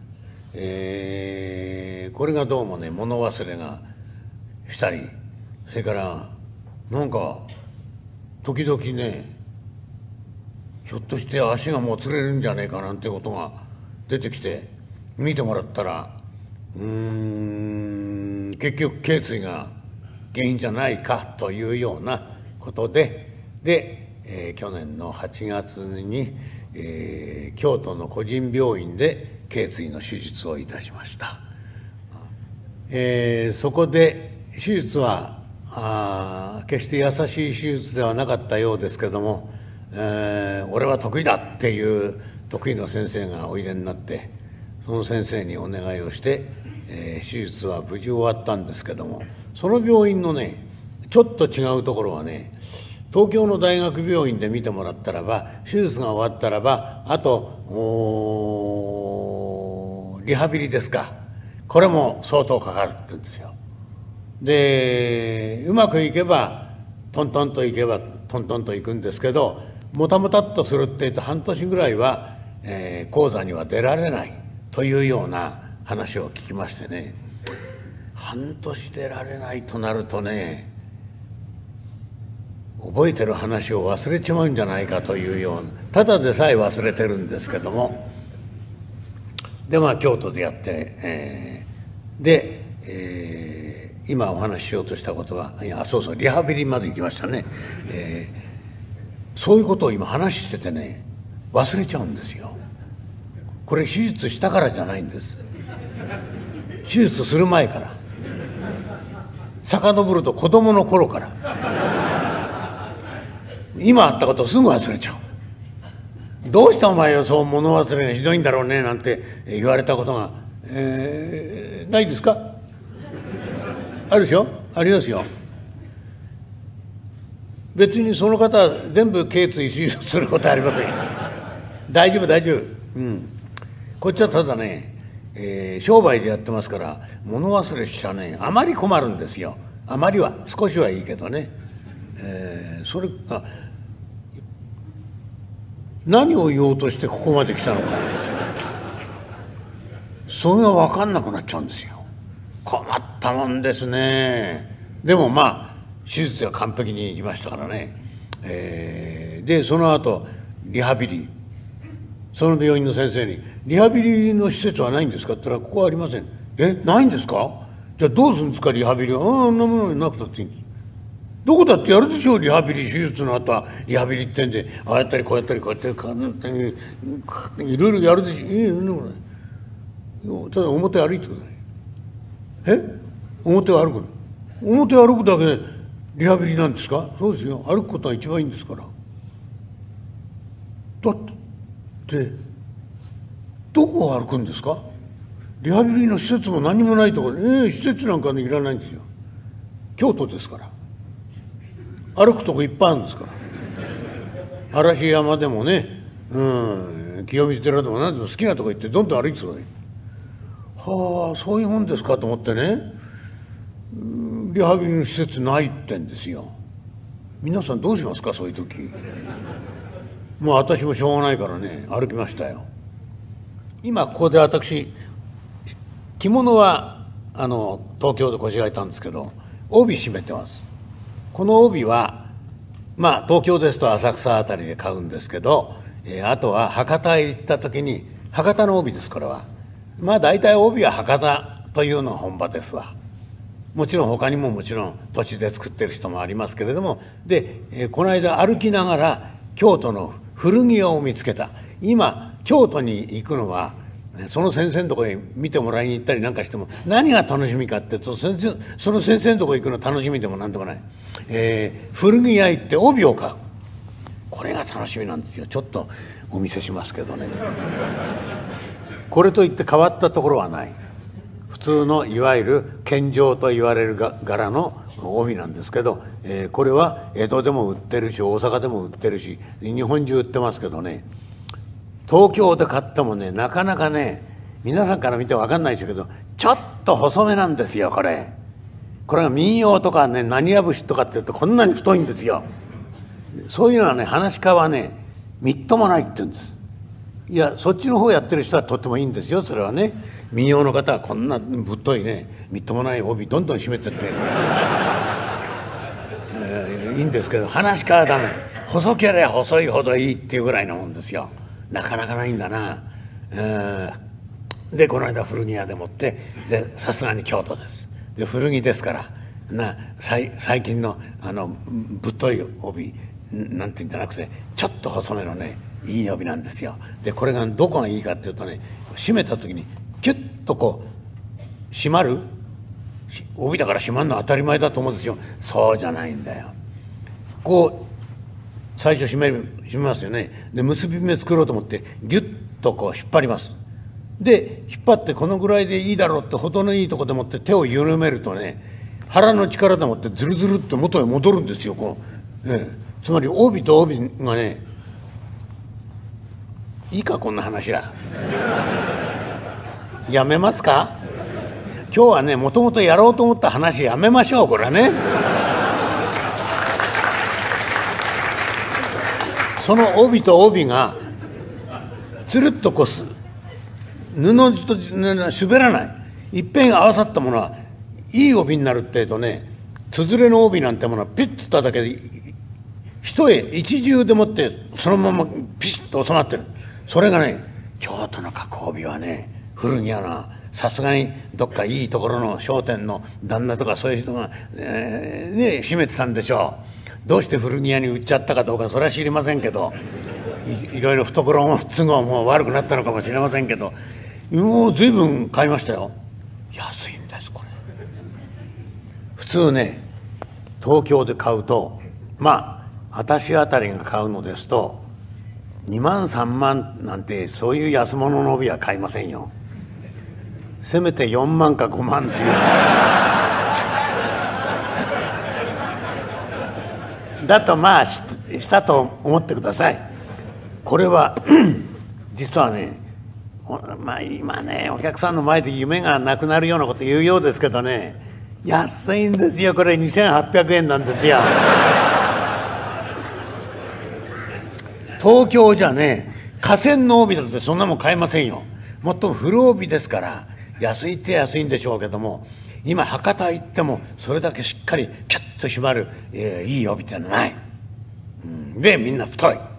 えー、これがどうもね物忘れがしたり、それからなんか時々ね、ひょっとして足がもつれるんじゃねえかなんてことが出てきて、見てもらったらうーん結局頸椎が原因じゃないかというようなことで、で、えー、去年のはちがつに、えー、京都の個人病院で頸椎の手術をいたしました。えー、そこで手術はあ決して優しい手術ではなかったようですけども、えー、俺は得意だっていう得意の先生がおいでになって、その先生にお願いをして、えー、手術は無事終わったんですけども、その病院のねちょっと違うところはね、東京の大学病院で見てもらったらば、手術が終わったらばあとリハビリですか、これも相当かかるって言うんですよ。でうまくいけばトントンといけばトントンといくんですけど、もたもたっとするって言うと半年ぐらいは、えー、講座には出られないというような話を聞きましてね、半年出られないとなるとね、覚えてる話を忘れちまうんじゃないかというような、ただでさえ忘れてるんですけども、でまあ京都でやって、えー、で、えー、今お話ししようとしたことは、いやそうそうリハビリまで行きましたね、えー、そういうことを今話しててね忘れちゃうんですよ。これ手術したからじゃないんです。手術する前から遡ると子供の頃から今あったことをすぐ忘れちゃう。どうしたお前よ、そう物忘れがひどいんだろうねなんて言われたことが、えー、ないですか？あるでしょ？ありますよ。別にその方は全部頸椎手術することはありません。大丈夫大丈夫。うん。こっちはただね、えー、商売でやってますから物忘れしちゃねあまり困るんですよ。あまりは少しはいいけどね、えー、それあ何を言おうとしてここまで来たのか、それが分かんなくなっちゃうんですよ。困ったもんですね。でもまあ手術は完璧にいきましたからね、えー、でその後リハビリ、その病院の先生に「リハビリの施設はないんですか?」って言ったら「ここはありません」。「えないんですか？じゃあどうするんですかリハビリは」「ああんなものなくたっていいんです」「どこだってやるでしょうリハビリ、手術の後はリハビリってんで、ああやったりこうやったりこうやってこうやっていろいろやるでしょう。いいよただ表歩いてください」「え表を歩くの？表を歩くだけでリハビリなんですか？」「そうですよ、歩くことが一番いいんですから」だってどこを歩くんですか？リハビリの施設も何もないところで、えー、施設なんか、ね、いらないんですよ。京都ですから歩くとこいっぱいあるんですから。嵐山でもね、うん、清水寺でも何でも好きなとこ行ってどんどん歩いてください。はあ、そういうもんですかと思ってね、リハビリの施設ないってんですよ。皆さんどうしますかそういう時。もう私もしょうがないからね歩きましたよ。今ここで私着物はあの東京でこしらえたんですけど帯締めてます。この帯はまあ東京ですと浅草あたりで買うんですけど、えー、あとは博多へ行った時に博多の帯です。これはまあ大体帯は博多というのが本場ですわ。もちろん他にももちろん土地で作ってる人もありますけれども、で、えー、この間歩きながら京都の古着屋を見つけた。今京都に行くのはその先生のところへ見てもらいに行ったりなんかしても何が楽しみかっていうと、先生その先生のところへ行くの楽しみでも何でもない、えー、古着屋行って帯を買う。これが楽しみなんですよ。ちょっとお見せしますけどね。これといって変わったところはない。普通のいわゆる献上と言われる柄の帯なんですけど、えー、これは江戸でも売ってるし大阪でも売ってるし日本中売ってますけどね、東京で買ってもねなかなかね、皆さんから見て分かんないですけどちょっと細めなんですよ。これこれが民謡とかね何や節とかって言うとこんなに太いんですよ。そういうのはね噺家はねみっともないって言うんです。いやそっちの方やってる人はとってもいいんですよ。それはね民謡の方はこんなぶっといねみっともない帯どんどん締めてって、えー、いいんですけど噺家はダメ。細ければ細いほどいいっていうぐらいのもんですよ。なかなかないんだな。えー、でこの間古着屋でもってでさすがに京都です。で古着ですからな最最近のあのぶっとい帯なんていうんじゃなくてちょっと細めのねいい帯なんですよ。でこれがどこがいいかっていうとね、締めた時にキュッとこう締まる。帯だから締まるのは当たり前だと思うんですよ。そうじゃないんだよ。こう最初締める締めますよね。で結び目作ろうと思ってギュッとこう引っ張ります。で引っ張ってこのぐらいでいいだろうって程のいいとこでもって手を緩めるとね、腹の力でもってズルズルっと元へ戻るんですよ。こう、ええ、つまり帯と帯がね、いいかこんな話は。やめますか。今日はねもともとやろうと思った話やめましょう。これはねその帯と帯がつるっとこす布地と滑らない、いっぺん合わさったものはいい帯になるってえとね、つづれの帯なんてものはピッとしただけで一重一重でもってそのままピシッと収まってる。それがね京都の加工帯はね古着屋なさすがにどっかいいところの商店の旦那とかそういう人が、えー、ね締めてたんでしょう。どうして古着屋に売っちゃったかどうかそれは知りませんけど、 い, いろいろ懐の都合も悪くなったのかもしれませんけど、もう随分買いましたよ。安いんですこれ。普通ね東京で買うとまあ私あたりが買うのですとにまんさんまんなんてそういう安物の帯は買いませんよ。せめてよんまんかごまんっていうだとまあ し, したと思ってください。これは実はね、まあ今ねお客さんの前で夢がなくなるようなこと言うようですけどね、安いんですよ。これにせんはっぴゃくえんなんですよ。東京じゃね河川の帯だってそんなもん買えませんよ。もっとも古帯ですから安いって安いんでしょうけども、今博多行ってもそれだけしっかりキュッと締まる、えー、いい帯ってのはない、うん、でみんな太い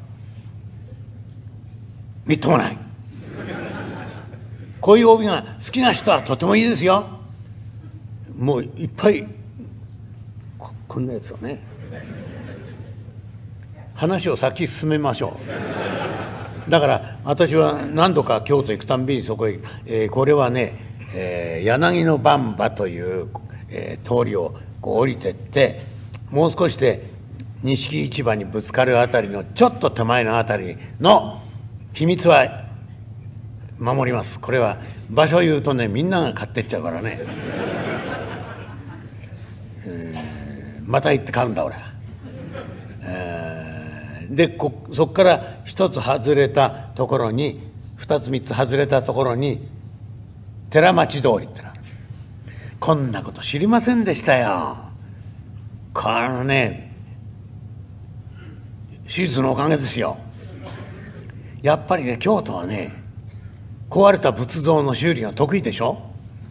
みっともない。こういう帯が好きな人はとてもいいですよ。もういっぱい こ, こんなやつをね、話を先進めましょう。だから私は何度か京都行くたんびにそこへ、えー、これはね、えー、柳の番場という、えー、通りをこう降りてってもう少しで錦市場にぶつかるあたりのちょっと手前のあたりの秘密は守ります。これは場所言うとねみんなが買ってっちゃうからね、えー、また行って買うんだ俺は。 でこそこから一つ外れたところに二つ三つ外れたところに寺町通りってのある。こんなこと知りませんでしたよ。このね手術のおかげですよ。やっぱりね京都はね壊れた仏像の修理が得意でしょ。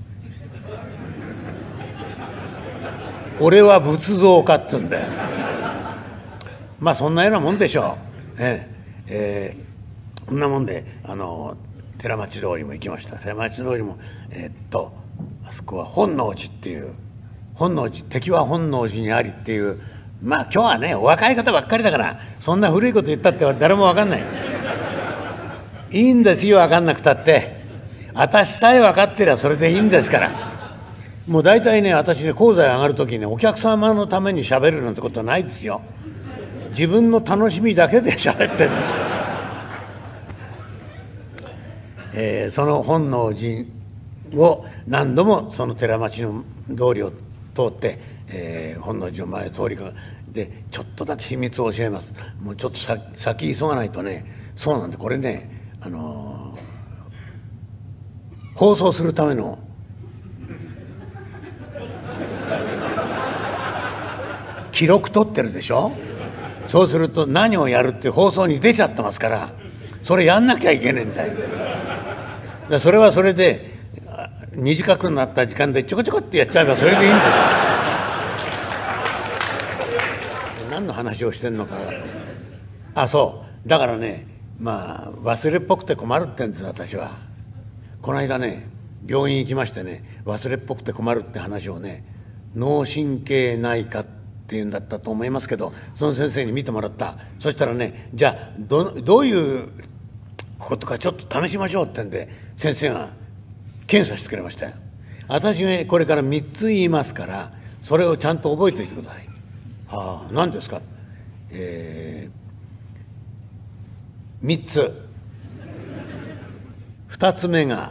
俺は仏像家って言うんだよ。まあそんなようなもんでしょう。えええー、こんなもんであの寺町通りも行きました。寺町通りもえー、っとあそこは本能寺っていう本能寺敵は本能寺にありっていうまあ今日はねお若い方ばっかりだからそんな古いこと言ったって誰も分かんない。いいんですよ分かんなくたって。私さえ分かってりゃそれでいいんですから。もう大体ね私ね講座上がる時にねお客様のためにしゃべるなんてことはないですよ。自分の楽しみだけでしゃべってるんですよ。えー、その本能寺を何度もその寺町の通りを通って、えー、本能寺の前を通りかでちょっとだけ秘密を教えます。もうちょっとさ先急がないとね。そうなんでこれね、あのー、放送するための記録取ってるでしょ。そうすると何をやるって放送に出ちゃってますからそれやんなきゃいけねえんだよ。でそれはそれで短くなった時間でちょこちょこってやっちゃえばそれでいいんだよ。何の話をしてんのか。あそうだからねまあ忘れっぽくて困るってんです私は。この間ね病院行きましてね忘れっぽくて困るって話をね脳神経内科っていうんだったと思いますけどその先生に見てもらった。そしたらねじゃあ ど, どういうことかちょっと試しましょうってんで先生が検査してくれましたよ。私がこれからみっつ言いますからそれをちゃんと覚えておいてください。はあ何ですか。えー、みっつ。ふたつめが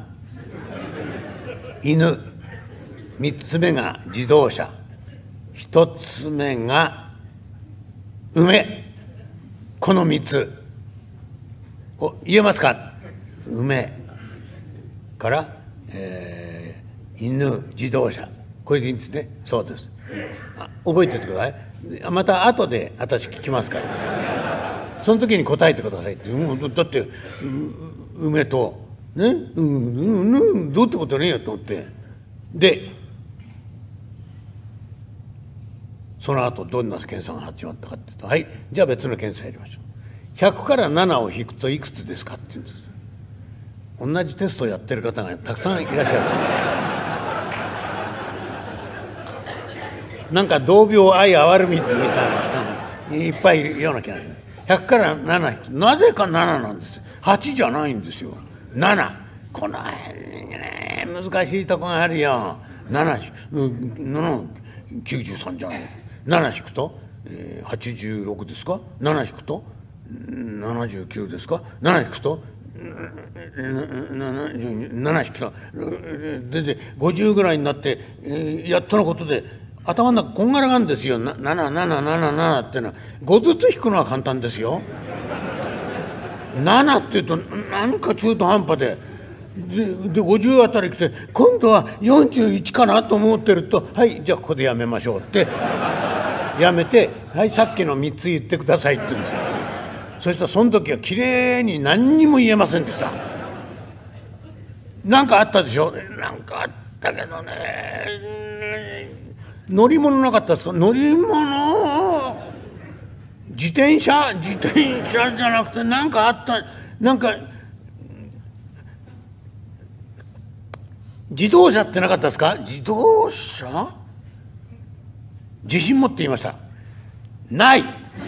犬、みっつめが自動車、ひとつめが梅。このみっつお言えますか。梅から、えー、犬、自動車、これでいいんですね。そうです。あ覚えておいてください。また後で私聞きますからその時に答えてくださいって。うん、だって梅とね、うん、うん、どうってことねえよと思ってでその後どんな検査が始まったかって言うとはいじゃあ別の検査やりましょう。ひゃくからななを引くといくつですかって言うんです。同じテストをやってる方がたくさんいらっしゃる。なんか同病相憐るみたいな人がいっぱいいるような気がする。ひゃくからなな引くなぜかなななんです。はちじゃないんですよ。ななこの辺にね難しいとこがあるよ。ななきゅうじゅうさんじゃない。なな引くと、えー、はちじゅうろくですか。なな引くとななじゅうきゅうですか。なな引くとなな引くとでごじゅうぐらいになって、えー、やっとのことで頭の中こんがらがるんですよ。なななななななってのはごずつ引くのは簡単ですよ。ななっていうと何か中途半端でででごじゅうあたり来て今度はよんじゅういちかなと思ってるとはいじゃあここでやめましょうってやめてはいさっきのみっつ言ってくださいって言うんですよ。そしたらその時はきれいに何にも言えませんでした。何かあったでしょ。なんかあったけどね乗り物なかったですか。乗り物自転車自転車じゃなくて何かあったなんか自動車ってなかったですか。自動車自信持って言いました。ない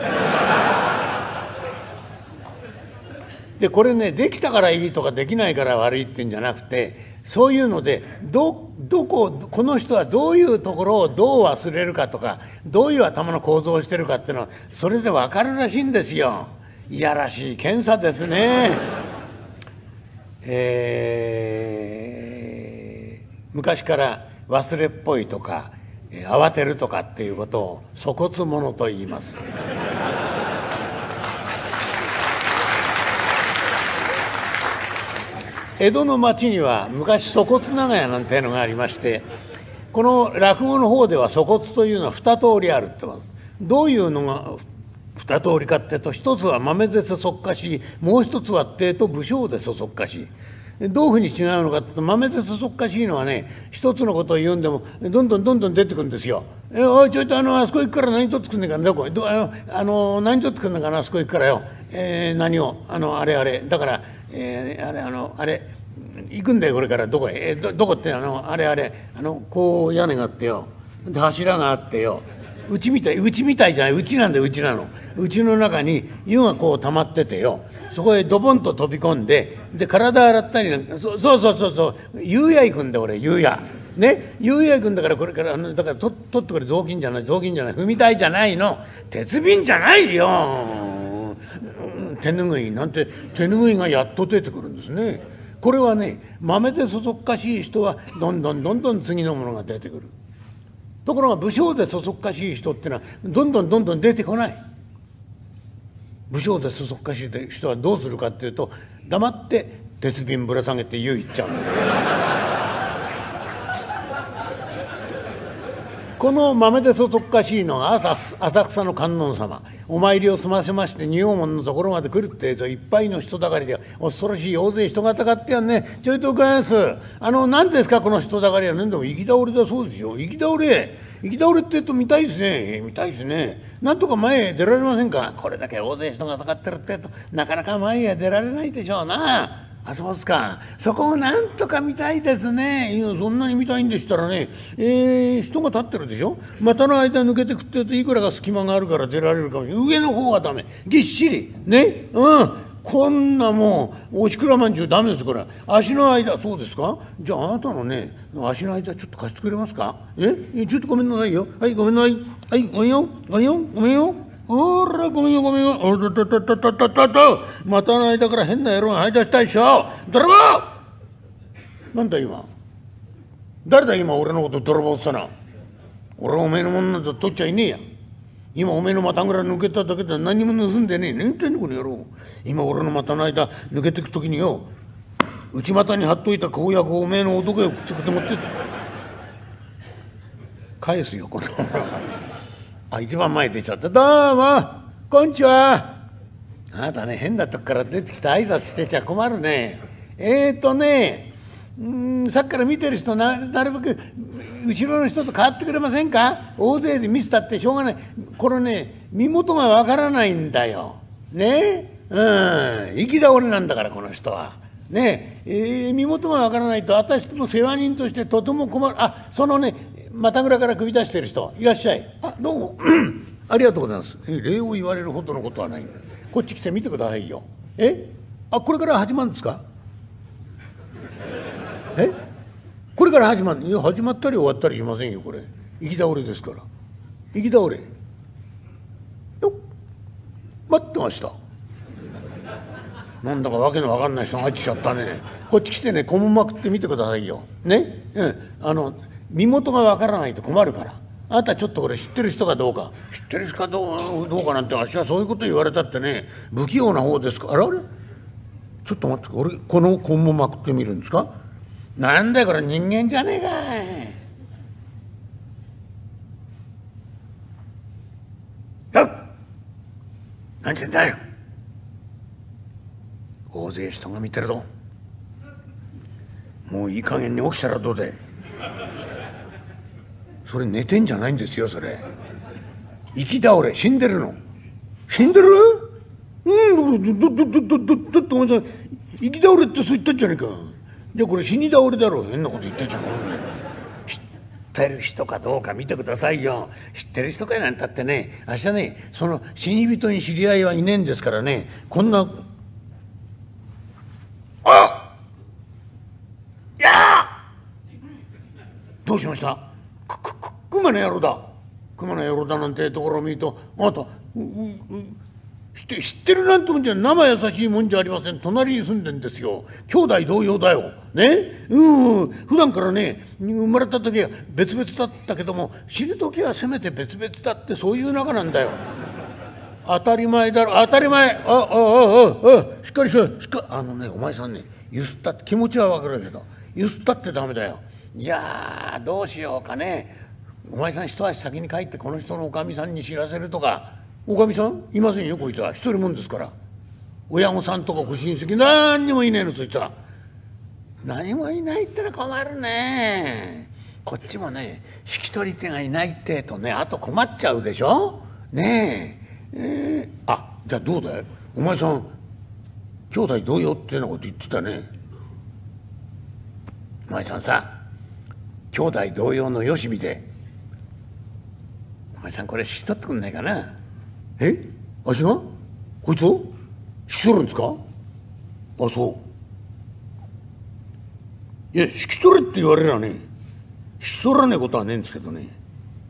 でこれねできたからいいとかできないから悪いっていうんじゃなくてそういうのでどどここの人はどういうところをどう忘れるかとかどういう頭の構造をしてるかっていうのはそれで分かるらしいんですよ。いやらしい検査ですね。えー、昔から忘れっぽいとか慌てるとかっていうことを粗忽者と言います。 江戸の町には昔粗骨長屋なんていうのがありまして、この落語の方では粗骨というのは二通りあるってます。どういうのが二通りかっていうと、一つは豆でそそっかしい、もう一つはってえと武将でそそっかしい。どういうふうに違うのかっていうと、豆でそそっかしいのはね、一つのことを言うんでもどんどんどんどん出てくるんですよ。えおいちょいとあのあそこ行くから何取ってくんねえかな、どこどあのあの何取ってくんねえかな、あそこ行くからよ、えー、何をあのあれあれだから、えー、あれあのあれ行くんだよこれからどこへ、えー、どどこってあのあれあれあのこう屋根があってよ、で柱があってよ、うちみたいうちみたいじゃない、うちなんだよ、うちなの。うちの中に湯がこう溜まっててよ、そこへドボンと飛び込んで、で体洗ったりなんか、そそうそうそうそう湯屋行くんだ俺、湯屋ね、湯屋行くんだから、これからあのだからと取ってくれ、雑巾じゃない、雑巾じゃない、踏み台じゃないの、鉄瓶じゃないよ、手ぬぐいなんて、手ぬぐいがやっと出てくるんですね。これはね、豆でそそっかしい人はどんどんどんどん次のものが出てくる。ところが武将でそそっかしい人ってのはどんどんどんどん出てこない。武将でそそっかしい人はどうするかっていうと、黙って鉄瓶ぶら下げて湯行っちゃうんだよ。この豆でそそっかしいのが 浅, 浅草の観音様、お参りを済ませまして仁王門のところまで来るってえと、いっぱいの人だかりで恐ろしい大勢人がたかってやんね。ちょいと伺います。あの何ですかこの人だかりは。何でも行き倒れだそうですよ。行き倒れ行き倒れって言うと見たいですね。見たいですね。なんとか前へ出られませんか。これだけ大勢人がたかってるって言うと、なかなか前へ出られないでしょうな。あ、そうですか。そこをなんとか見たいですね。いや、そんなに見たいんでしたらね、えー、人が立ってるでしょ。股の間抜けてくってやつ、いくらか隙間があるから出られるかもしれない。上の方がダメ。ぎっしり。ね。うん。こんなもう、おしくらまんじゅうダメです、これ。足の間、そうですか。じゃああなたのね、足の間ちょっと貸してくれますか。えちょっとごめんなさいよ。はい、ごめんなさい。はい、ごめんよ。ごめんよ。ごめんよ。おら、ごめんよ、ごめんよ。おっとっとっとっとっとっとっと。股の間から変な野郎が入り出したでしょ。泥棒！なんだ今。誰だ今俺のこと泥棒って言ったな。俺はおめえのもんなんざ取っちゃいねえや。今おめえの股ぐら抜けただけで何も盗んでねえ。何言ってんのこの野郎。今俺の股の間抜けてく時によ、内股に貼っといた公約をおめえの男へくっつけて持って返すよこのあ、一番前出ちゃった。どうもこんちは。あなたね、変なとこから出てきて挨拶してちゃ困るね。えーとねうんさっきから見てる人 な, なるべく後ろの人と変わってくれませんか。大勢で見せたってしょうがない。これね、身元がわからないんだよ。ねうん行き倒れなんだからこの人は。ねえー、身元がわからないと私の世話人としてとても困る。あ、そのね股ぐらから首出してる人いらっしゃい。あ、どうもありがとうございます。え礼を言われるほどのことはない。こっち来て見てくださいよ。えあ、これから始まるんですか。えこれから始まる。いや、始まったり終わったりしませんよこれ。行き倒れですから。行き倒れよっ待ってました。なんだかわけのわかんない人が入ってきちゃったね。こっち来てね、こもまくってみてくださいよ。ね、うん、あの身元がわからないと困るから。あなたちょっとこれ知ってる人かどうか。知ってる人かどうどうかなんて、あっしはそういうこと言われたってね、不器用な方ですから。あれあれちょっと待って、俺このこもまくってみるんですか。なんだよこれ、人間じゃねえかい。よっ何してんだよ。大勢人が見てるぞ。もういい加減に起きたらどうで。それ寝てんじゃないんですよそれ。生き倒れ、死んでるの。死んでる。うんどどどどどどどお前さん生き倒れってそう言ったんじゃねえか。じゃあこれ死に倒れだろう。変なこと言ってんじゃん。知ってる人かどうか見てくださいよ。知ってる人かなんたってね、明日ねその死に人に知り合いはいねえんですからね。こんなあいやどうしました。くくく熊の野郎だ。熊の野郎だなんてところを見ると、あなたううう知って知ってるなんてもんじゃ生優しいもんじゃありません。隣に住んでんですよ。兄弟同様だよ。ねうん普段からね生まれた時は別々だったけども、死ぬ時はせめて別々だって、そういう仲なんだよ。当たり前だろ。当たり前。ああああああしっかりしろしっかり。あのねお前さんね、 ゆすったって気持ちは分かるけどゆすったってダメだよ。いやーどうしようかね。お前さん一足先に帰ってこの人のおかみさんに知らせるとか。おかみさんいませんよこいつは一人もんですから。親御さんとかご親戚何にもいねえのそいつは。何もいないってのは困るね。こっちもね引き取り手がいないってえとねあと困っちゃうでしょねえ。えー、あじゃあどうだいお前さん兄弟同様ってなこと言ってたね。お前さんさ兄弟同様のよしみでお前さんこれ引き取ってくんないかな。えあっしがこいつを引き取るんですか。あそういや引き取れって言われりゃね引き取らねえことはねえんですけどね。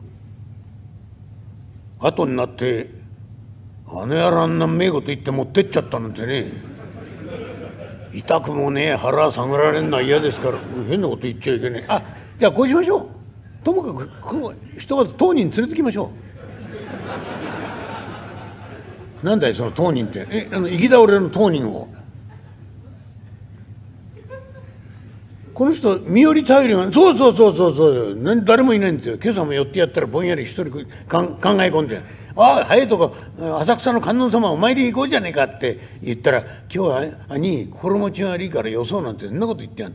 後になってあのやらあんなめえこと言って持ってっちゃったなんてね痛くもねえ腹探られんのは嫌ですから変なこと言っちゃいけねえ。あじゃあこうしましょう。ともかくひとまず当人連れてきましょう。なんだいその当人ってえあの行き倒れの当人を。この人身寄り頼りがそうそうそうそうそう誰もいないんですよ。今朝も寄ってやったらぼんやり一人かん考え込んで「ああ早いとこ浅草の観音様お参り行こうじゃねえか」って言ったら「今日は兄心持ちが悪いからよそう」なんてそんなこと言ってやって。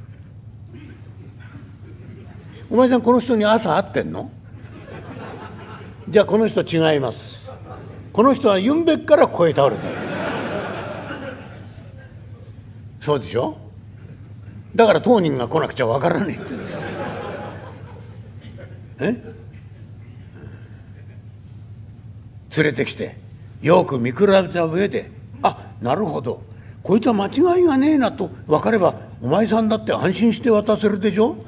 お前さんこの人に朝会ってんの。じゃあこの人違います。この人はゆんべっから声倒れた。そうでしょ。だから当人が来なくちゃわからねえって言うんですよ。え連れてきてよく見比べた上であなるほどこいつは間違いがねえなと分かればお前さんだって安心して渡せるでしょ。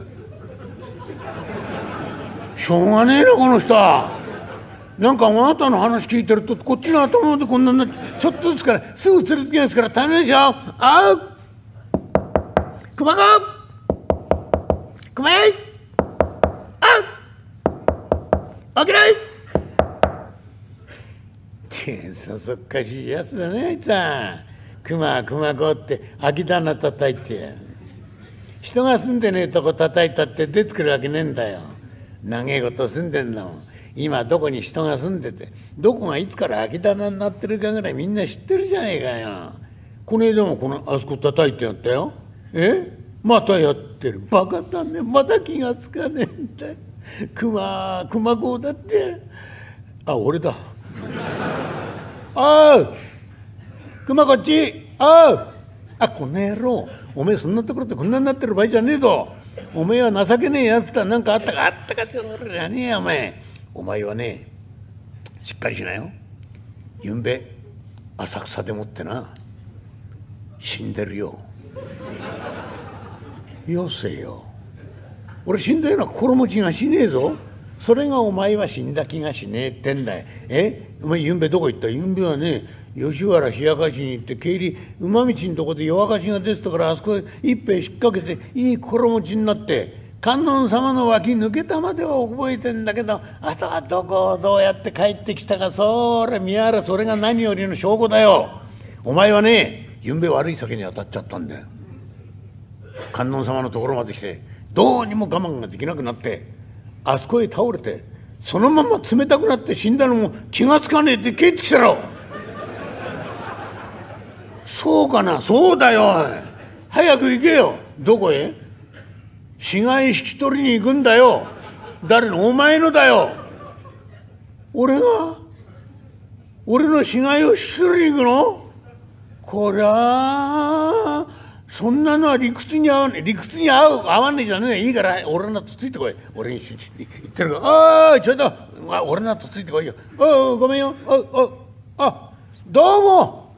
しょうがねえなこの人は。なんかあなたの話聞いてるとこっちの頭でこんなになっちょっとずつからすぐ連れてきますから大変でしょ。あう熊子熊井あう起きないってそそっかしいやつだねあいつは。熊熊子って空き棚叩いて人が住んでねえとこ叩いたって出てくるわけねえんだよ。長えこと住んでんだもん。今どこに人が住んでてどこがいつから空き棚になってるかぐらいみんな知ってるじゃねえかよ。この間もこのあそこ叩いてやったよ。えまたやってるバカだね。まだ気がつかねえんだよ。熊熊子だってあ俺だ。おう熊こっちおうあこの野郎おめえそんなところでこんなになってる場合じゃねえぞ。おめえは情けねえやつだ。なんかあったかあったかちょっとじゃねえやお前。お前はねしっかりしなよ。ゆんべ浅草でもってな死んでるよ。よせよ俺死んだような心持ちがしねえぞ。それがお前は死んだ気がしねえってんだよ。えお前ゆんべどこ行った。ゆんべはね吉原冷やかしに行って帰り馬道のとこで夜明かしが出てたからあそこへ一杯引っ掛けていい心持ちになって観音様の脇抜けたまでは覚えてんだけどあとはどこをどうやって帰ってきたかそれ見やらそれが何よりの証拠だよ。お前はねゆんべ悪い酒に当たっちゃったんだよ。観音様のところまで来てどうにも我慢ができなくなってあそこへ倒れてそのまま冷たくなって死んだのも気がつかねえって帰ってきたろ。そうかな。そうだよ。早く行けよ。どこへ。死骸引き取りに行くんだよ。誰の。お前のだよ。俺が俺の死骸を引き取りに行くの。こりゃあそんなのは理屈に合わねえ。理屈に合う合わねえじゃねえ。いいから俺のとついてこい。俺に言ってるから「おいちょっと俺のとついてこいよ。おうごめんよ。おうおうあどうも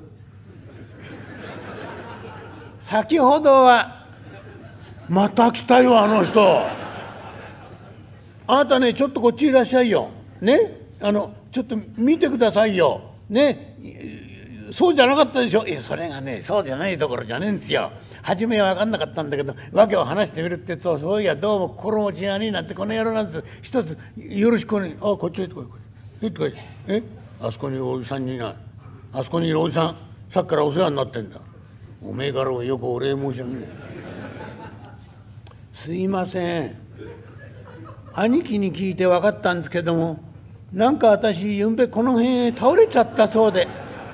先ほどはまた来たよあの人。あなたねちょっとこっちいらっしゃいよ。ねあのちょっと見てくださいよ。ねそうじゃなかったでしょ。いやそれがねそうじゃないところじゃねえんですよ。初めは分かんなかったんだけど訳を話してみるってとそういやどうも心持ちがねえなんてこの野郎なんです。一つよろしくお願い。あこっちへ行ってこい。行ってこい。えあそこにおじさんにいない。あそこにいるおじさんさっきからお世話になってんだ。 おめえからはよくお礼申し上げない。すいません、兄貴に聞いて分かったんですけども、なんか私ゆんべこの辺倒れちゃったそうで、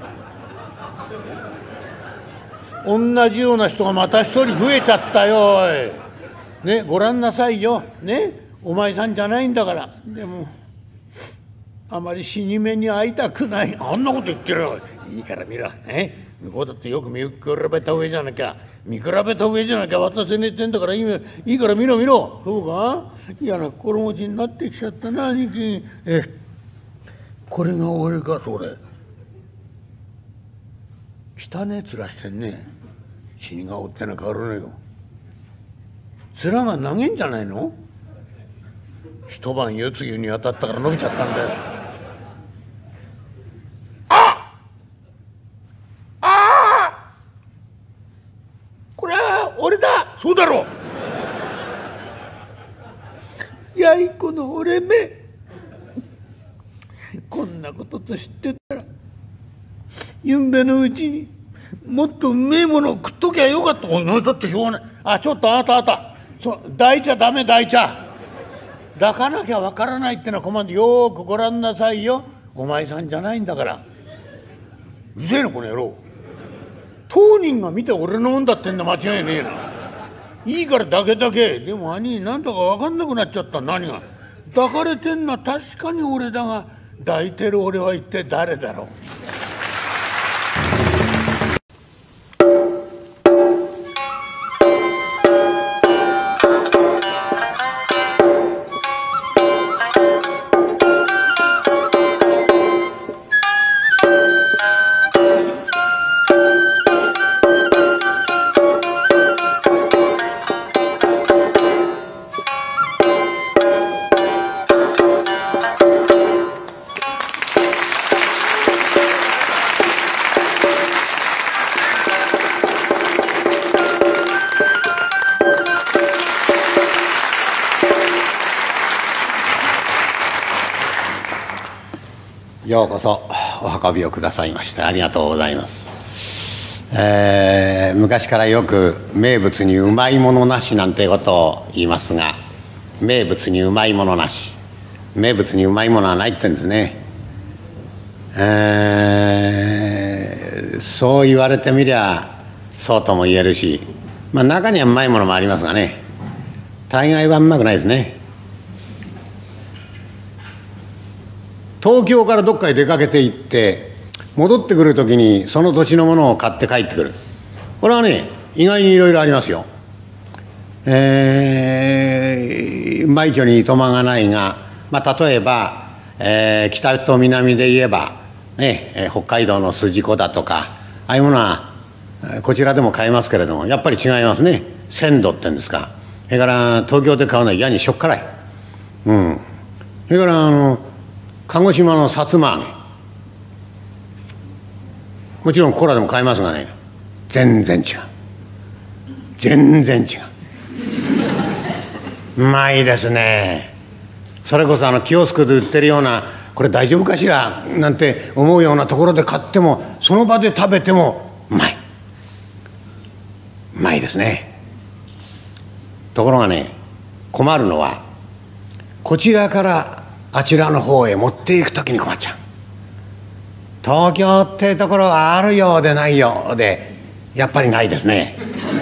同じような人がまた一人増えちゃったよ。おいね、ごらんなさいよね、お前さんじゃないんだから。でもあまり死に目に会いたくない。あんなこと言ってるよ。いいから見ろ、え向こうだってよく見比べた上じゃなきゃ見比べた上じゃなきゃ渡せねえってんだから、いいいいから見ろ見ろ。そうか、嫌な心持ちになってきちゃったな兄貴。えこれが俺か。それ汚ねえ面してんね。死に顔ってのは変わるのよ。面が投げんじゃないの。一晩夜露に当たったから伸びちゃったんだよ。ああこれは俺だ。そうだろう。やいこの俺め、こんなことと知ってたらゆんべのうちにもっとうめえものを食っときゃよかった。おいだってしょうがない。あちょっとあなたあなたそう抱いちゃダメ、抱いちゃ抱かなきゃわからないってのは困る。よーくごらんなさいよ。お前さんじゃないんだから。うるせえなこの野郎。当人が見て俺のもんだってんだ、間違いねえな。いいから抱け抱け。でも兄なんだか分かんなくなっちゃった。何が抱かれてんのは確かに俺だが、抱いてる俺は一体誰だろう。ようこそお運びをくださいましてありがとうございます。えー、昔からよく名物にうまいものなしなんてことを言いますが、名物にうまいものなし、名物にうまいものはないって言うんですね。えー、そう言われてみりゃそうとも言えるし、まあ、中にはうまいものもありますがね、大概はうまくないですね。東京からどっかへ出かけて行って戻ってくる時にその土地のものを買って帰ってくる、これはね意外にいろいろありますよ。えー、枚挙にいとまがないが、まあ、例えば、えー、北と南で言えば、ねえー、北海道の筋子だとかああいうものはこちらでも買えますけれども、やっぱり違いますね。鮮度ってんですか。それから東京で買うのは嫌にしょっからい。うんそれからあの鹿児島のさつま揚げ、もちろんここらでも買えますがね、全然違う全然違ううまいですね。それこそあのキオスクで売ってるような、これ大丈夫かしらなんて思うようなところで買っても、その場で食べてもうまいうまいですね。ところがね、困るのはこちらからあちらの方へ持っていくときに困っちゃう。東京ってところはあるようでないようで、やっぱりないですね。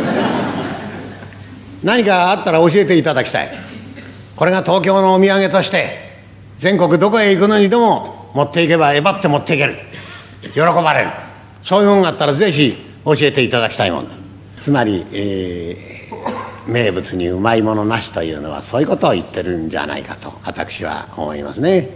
何かあったら教えていただきたい。これが東京のお土産として全国どこへ行くのにでも持っていけばえばって持っていける、喜ばれる、そういうものがあったらぜひ教えていただきたいもんだ。つまり、えー、名物にうまいものなしというのはそういうことを言ってるんじゃないかと私は思いますね。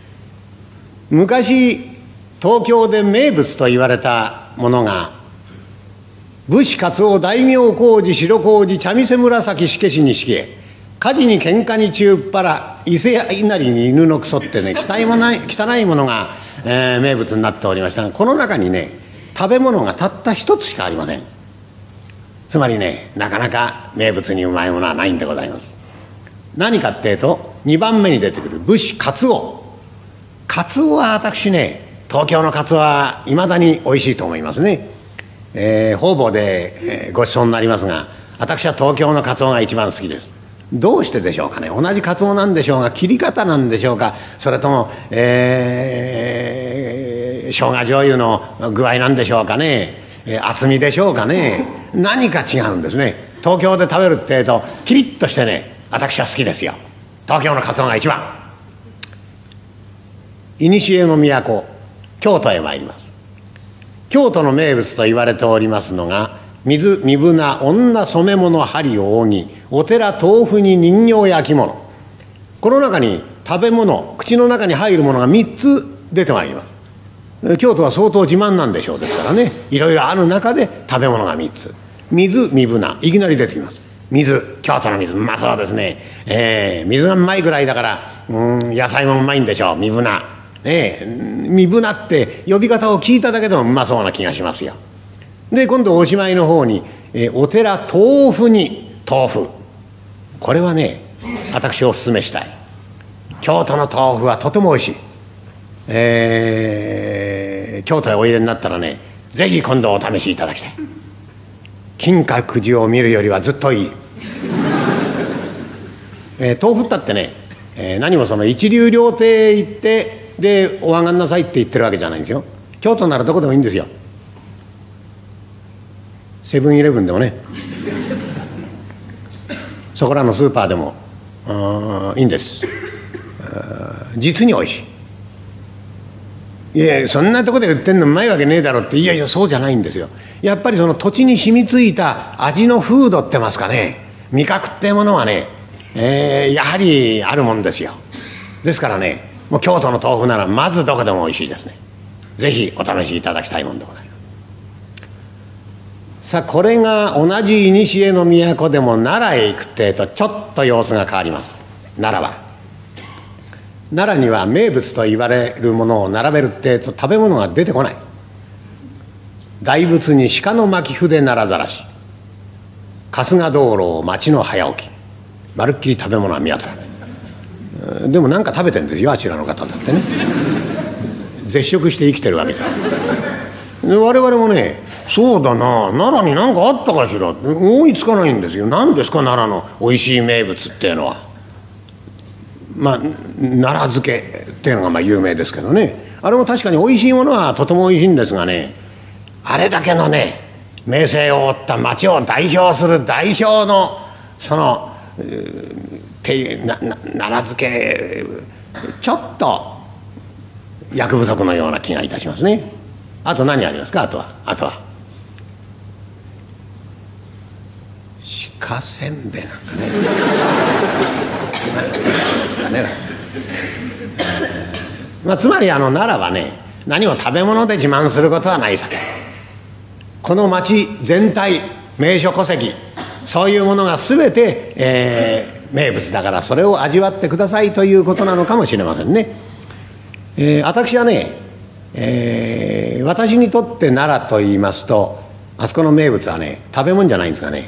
昔東京で名物と言われたものが、武士鰹大名小路白小路茶店紫火消し錦絵、火事に喧嘩に中っ腹伊勢や稲荷に犬のクソってね、汚いもない汚いものが、えー、名物になっておりましたが、この中にね食べ物がたった一つしかありません。つまりね、なかなか名物にうまいものはないんでございます。何かっていうと、にばんめに出てくる武士鰹。鰹は私ね、東京の鰹はいまだにおいしいと思いますね。 えー、方々で、えー、ご馳走になりますが、私は東京のカツオが一番好きです。どうしてでしょうかね。同じカツオなんでしょうが、切り方なんでしょうか、それとも、えー、生姜醤油の具合なんでしょうかね、えー、厚みでしょうかね、何か違うんですね。東京で食べるってえとキリッとしてね、私は好きですよ。東京のカツオが一番。いにしえの都京都へ参ります。京都の名物と言われておりますのが、水身分女染め物針扇お寺豆腐に人形焼き物。この中に食べ物、口の中に入るものがみっつ出てまいります。京都は相当自慢なんでしょうですからね、いろいろある中で食べ物がみっつ。水身分いきなり出てきます。水、京都の水うまそうですね。えー、水がうまいぐらいだから、うん、野菜もうまいんでしょう。身分ねえ、身分って呼び方を聞いただけでもうまそうな気がしますよ。で今度おしまいの方に、えー、お寺豆腐に豆腐。これはね、私おすすめしたい。京都の豆腐はとてもおいしい。えー、京都へおいでになったらね、ぜひ今度お試しいただきたい。金閣寺を見るよりはずっといい。えー、豆腐ったってね、えー、何もその一流料亭行ってでお上がんなさいって言ってるわけじゃないんですよ。京都ならどこでもいいんですよ。セブンイレブンでもね、そこらのスーパーでもいいんです。実においしい。いやそんなとこで売ってんのうまいわけねえだろって、いやいやそうじゃないんですよ。やっぱりその土地に染みついた味の風土ってますかね、味覚ってものはね、えー、やはりあるもんですよ。ですからね、もう京都の豆腐ならまずどこでもおいしいですね。ぜひお試しいただきたいもんでございます。さあこれが同じ古の都でも奈良へ行くってえとちょっと様子が変わります。奈良は奈良には名物と言われるものを並べるってえと食べ物が出てこない。大仏に鹿の巻き筆ならざらし、春日道路町の早起き、まるっきり食べ物は見当たらない。でも何か食べてるんですよ、あちらの方だってね。絶食して生きてるわけじゃない。我々もね、そうだな、奈良に何かあったかしら思いつかないんですよ。何ですか奈良のおいしい名物っていうのは。まあ奈良漬けっていうのがまあ有名ですけどね、あれも確かにおいしいものはとてもおいしいんですがね、あれだけのね名声を負った町を代表する代表のそのてなな奈良漬け、ちょっと役不足のような気がいたしますね。あと何ありますか。あとはあとは鹿せんべいなんかね。ねまあ、つまりあの奈良はね、何も食べ物で自慢することはないさけ。この町全体、名所戸籍、そういうものが全て、えー、名物だから、それを味わってくださいということなのかもしれませんね。えー、私はね、えー、私にとって奈良と言いますと、あそこの名物はね、食べ物じゃないんですがね、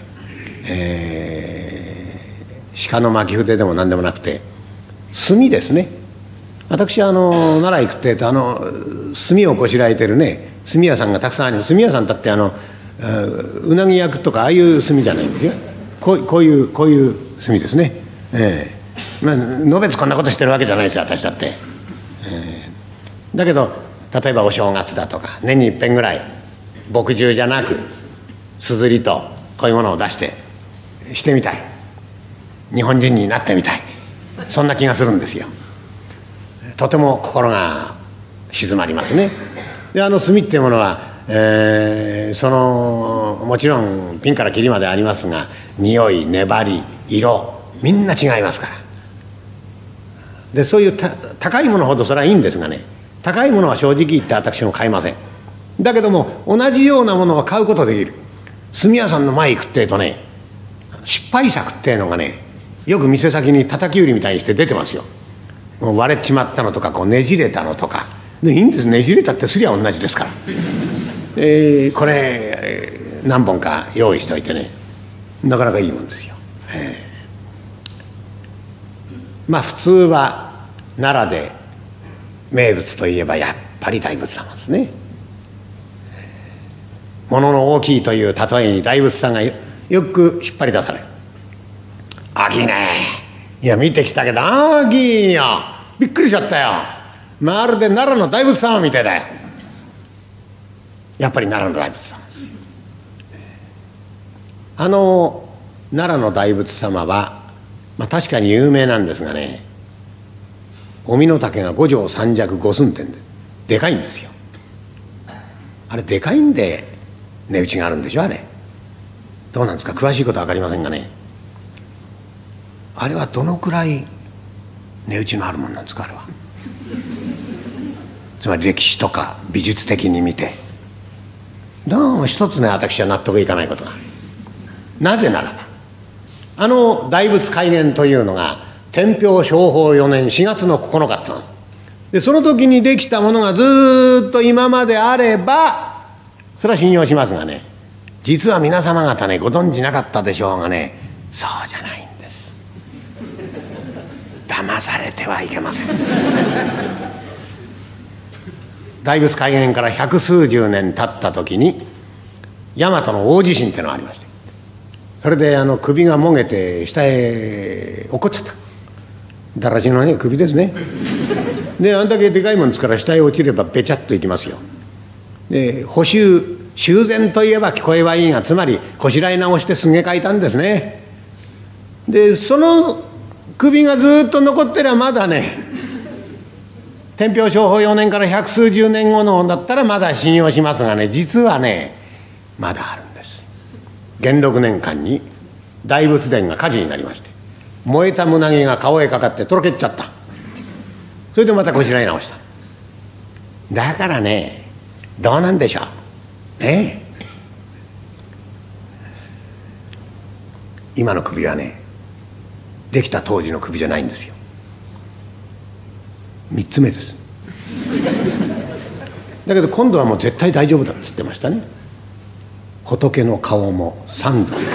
えー、鹿の巻き筆でも何でもなくて炭ですね。私あの奈良行くってえと、あの炭をこしらえてるね炭屋さんがたくさんあります。炭屋さんだってあのうなぎ焼くとかああいう炭じゃないんですよ。こう、こういうこういう炭ですね。えー、まあのべつこんなことしてるわけじゃないですよ、私だって。えー、だけど例えばお正月だとか年にいっぺんぐらい墨汁じゃなくすずりとこういうものを出してしてみたい、日本人になってみたい、そんな気がするんですよ。とても心が静まりますね。であの炭っていうものは、えー、そのもちろんピンからキリまでありますが、匂い、粘り、色みんな違いますから。でそういうた高いものほどそれはいいんですがね、高いものは正直言って私も買いません。だけども同じようなものは買うことできる。炭屋さんの前行くってえとね、失敗作っていうのがね、よく店先に叩き売りみたいにして出てますよ。もう割れちまったのとか、こうねじれたのとかでいいんです。ねじれたってすりゃ同じですから、えー、これ何本か用意しておいてね、なかなかいいもんですよ。えー、まあ普通は奈良で名物といえばやっぱり大仏様ですね。 物の大きいという例えに大仏さんがよく引っ張り出される。大きいね。いや見てきたけど大きいよ。びっくりしちゃったよ。まるで奈良の大仏様みたいだよ。やっぱり奈良の大仏様。あの奈良の大仏様は、まあ、確かに有名なんですがね、お身の丈が五丈三尺五寸天ででかいんですよ。あれでかいんで値打ちがあるんでしょあれ。どうなんですか、詳しいことは分かりませんがね、あれはどのくらい値打ちのあるもんなんですかあれは。つまり歴史とか美術的に見てどうも一つね、私は納得いかないことが。なぜならばあの大仏開眼というのが天平正法よねんしがつのここのかだったので、その時にできたものがずっと今まであればそれは信用しますがね、実は皆様方ねご存じなかったでしょうがね、そうじゃないんです。騙されてはいけません。大仏開眼から百数十年経った時に大和の大地震ってのがありまして、それであの首がもげて下へ落っこっちゃった。だらしのね首ですね。であんだけでかいもんですから下へ落ちればべちゃっといきますよ。で補修修繕といえば聞こえはいいが、つまりこしらえ直してすげ替えたんですね。でその首がずっと残ってりゃまだね、天平正法よねんから百数十年後のだったらまだ信用しますがね、実はねまだあるんです。元禄年間に大仏殿が火事になりまして、燃えた胸毛が顔へかかってとろけっちゃった。それでまたこしらえ直した。だからねどうなんでしょうねえ。今の首はねできた当時の首じゃないんですよ。三つ目です。だけど今度はもう絶対大丈夫だっつってましたね。仏の顔も三度。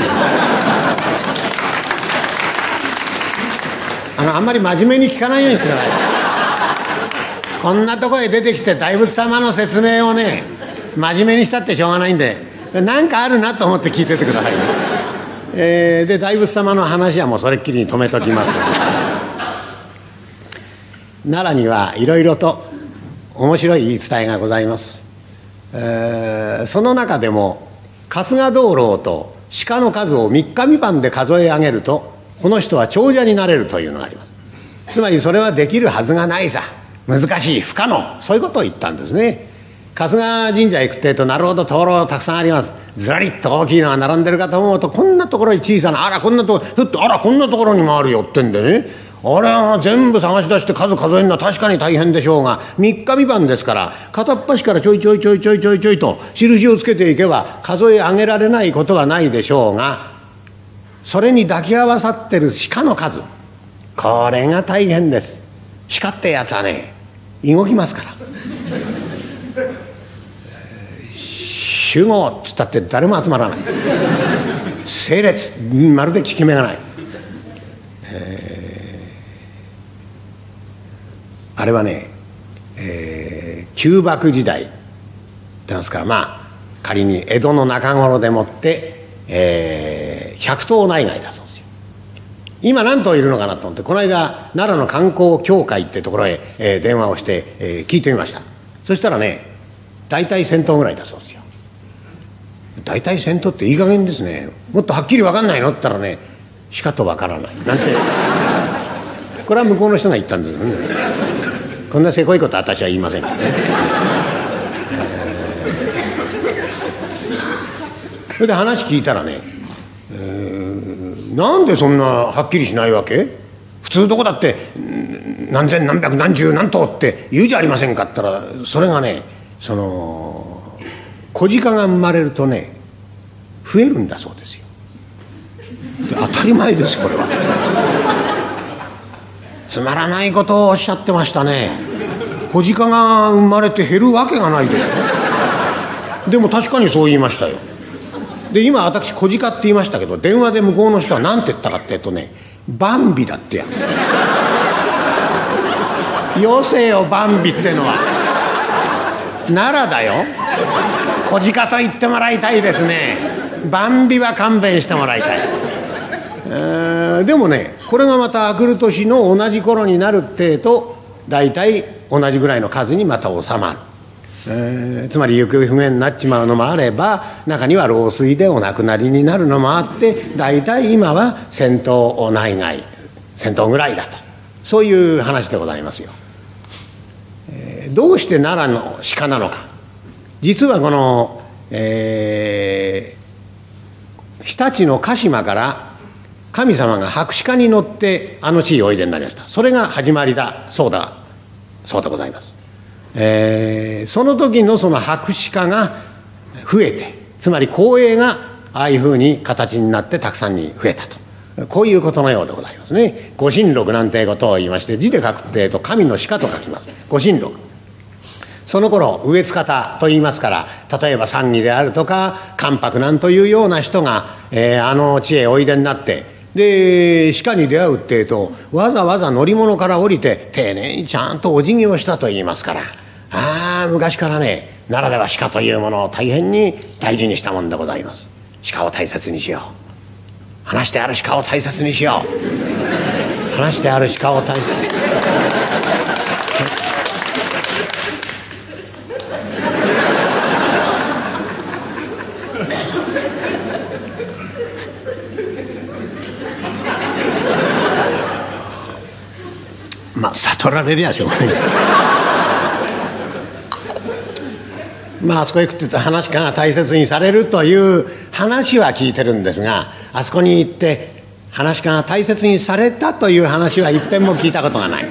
あのあんまり真面目に聞かないようにしてください。こんなとこへ出てきて大仏様の説明をね真面目にしたってしょうがないんで、なんかあるなと思って聞いててくださいね。えー、で大仏様の話はもうそれっきりに止めときます。奈良にはいろいろと面白い言い伝えがございます。えー、その中でも春日灯籠と鹿の数を三日三晩で数え上げるとこの人は長者になれるというのがあります。つまりそれはできるはずがないさ、難しい、不可能、そういうことを言ったんですね。春日神社へ行くってえとなるほど灯籠たくさんあります。ずらりっと大きいのが並んでるかと思うと、こんなところに小さな、あらこんなところふっと、あらこんなところにもあるよってんでね、あれは全部探し出して数数えるのは確かに大変でしょうが、三日三晩ですから片っ端からちょいちょいちょいちょいちょいちょいと印をつけていけば数え上げられないことはないでしょうが、それに抱き合わさってる鹿の数、これが大変です。鹿ってやつはね動きますから。集合っつったって誰も集まらない。整列まるで効き目がない。えー、あれはね、えー、旧幕時代って言いますから、まあ仮に江戸の中頃でもって、えー、百頭内外だそうですよ。今何頭いるのかなと思って、この間奈良の観光協会ってところへ、えー、電話をして、えー、聞いてみました。そしたらね大体千頭ぐらいだそうですよ。大体千頭っていい加減ですね。もっとはっきり分かんないのって言ったらね、しかと分からないなんてこれは向こうの人が言ったんです、ね、こんなせこいことは私は言いませんからね。それで話聞いたらね、えー、なんでそんなはっきりしないわけ？普通どこだって何千何百何十何頭って言うじゃありませんかって言ったら、それがねその子鹿が生まれるとね増えるんだそうですよ。当たり前ですこれは。つまらないことをおっしゃってましたね。子鹿が生まれて減るわけがないですよ。でも確かにそう言いましたよ。で今私子鹿って言いましたけど、電話で向こうの人は何て言ったかっていうとね、バンビだってや。よせよバンビってのは。奈良だよ。 小鹿と言ってもらいたいですね。万尾は勘弁してもらいたい。えー、でもね、これがまた明くる年の同じ頃になるってえと大体同じぐらいの数にまた収まる。えー、つまり行方不明になっちまうのもあれば、中には老衰でお亡くなりになるのもあって、大体今は戦闘内外戦闘ぐらいだと、そういう話でございますよ。えー、どうして奈良の鹿なのか。実はこの、えー、日立の鹿島から神様が白鹿に乗ってあの地へおいでになりました。それが始まりだそうだそうでございます。えー、その時のその白鹿が増えて、つまり光栄がああいうふうに形になってたくさんに増えたと、こういうことのようでございますね。御神禄なんてことを言いまして、字で書くってえと神の鹿と書きます。御神禄。その頃植津方と言いますから、例えば参議であるとか関白なんというような人が、えー、あの地へおいでになって、で鹿に出会うってえとわざわざ乗り物から降りて丁寧にちゃんとお辞儀をしたと言いますから、ああ昔からね奈良では鹿というものを大変に大事にしたもんでございます。鹿を大切にしよう。話してある鹿を大切にしよう。話してある鹿を大切にまあ悟られりゃしょうがない。まああそこへ行くって言ったら話し家が大切にされるという話は聞いてるんですが、あそこに行って話し家が大切にされたという話は一遍も聞いたことがない。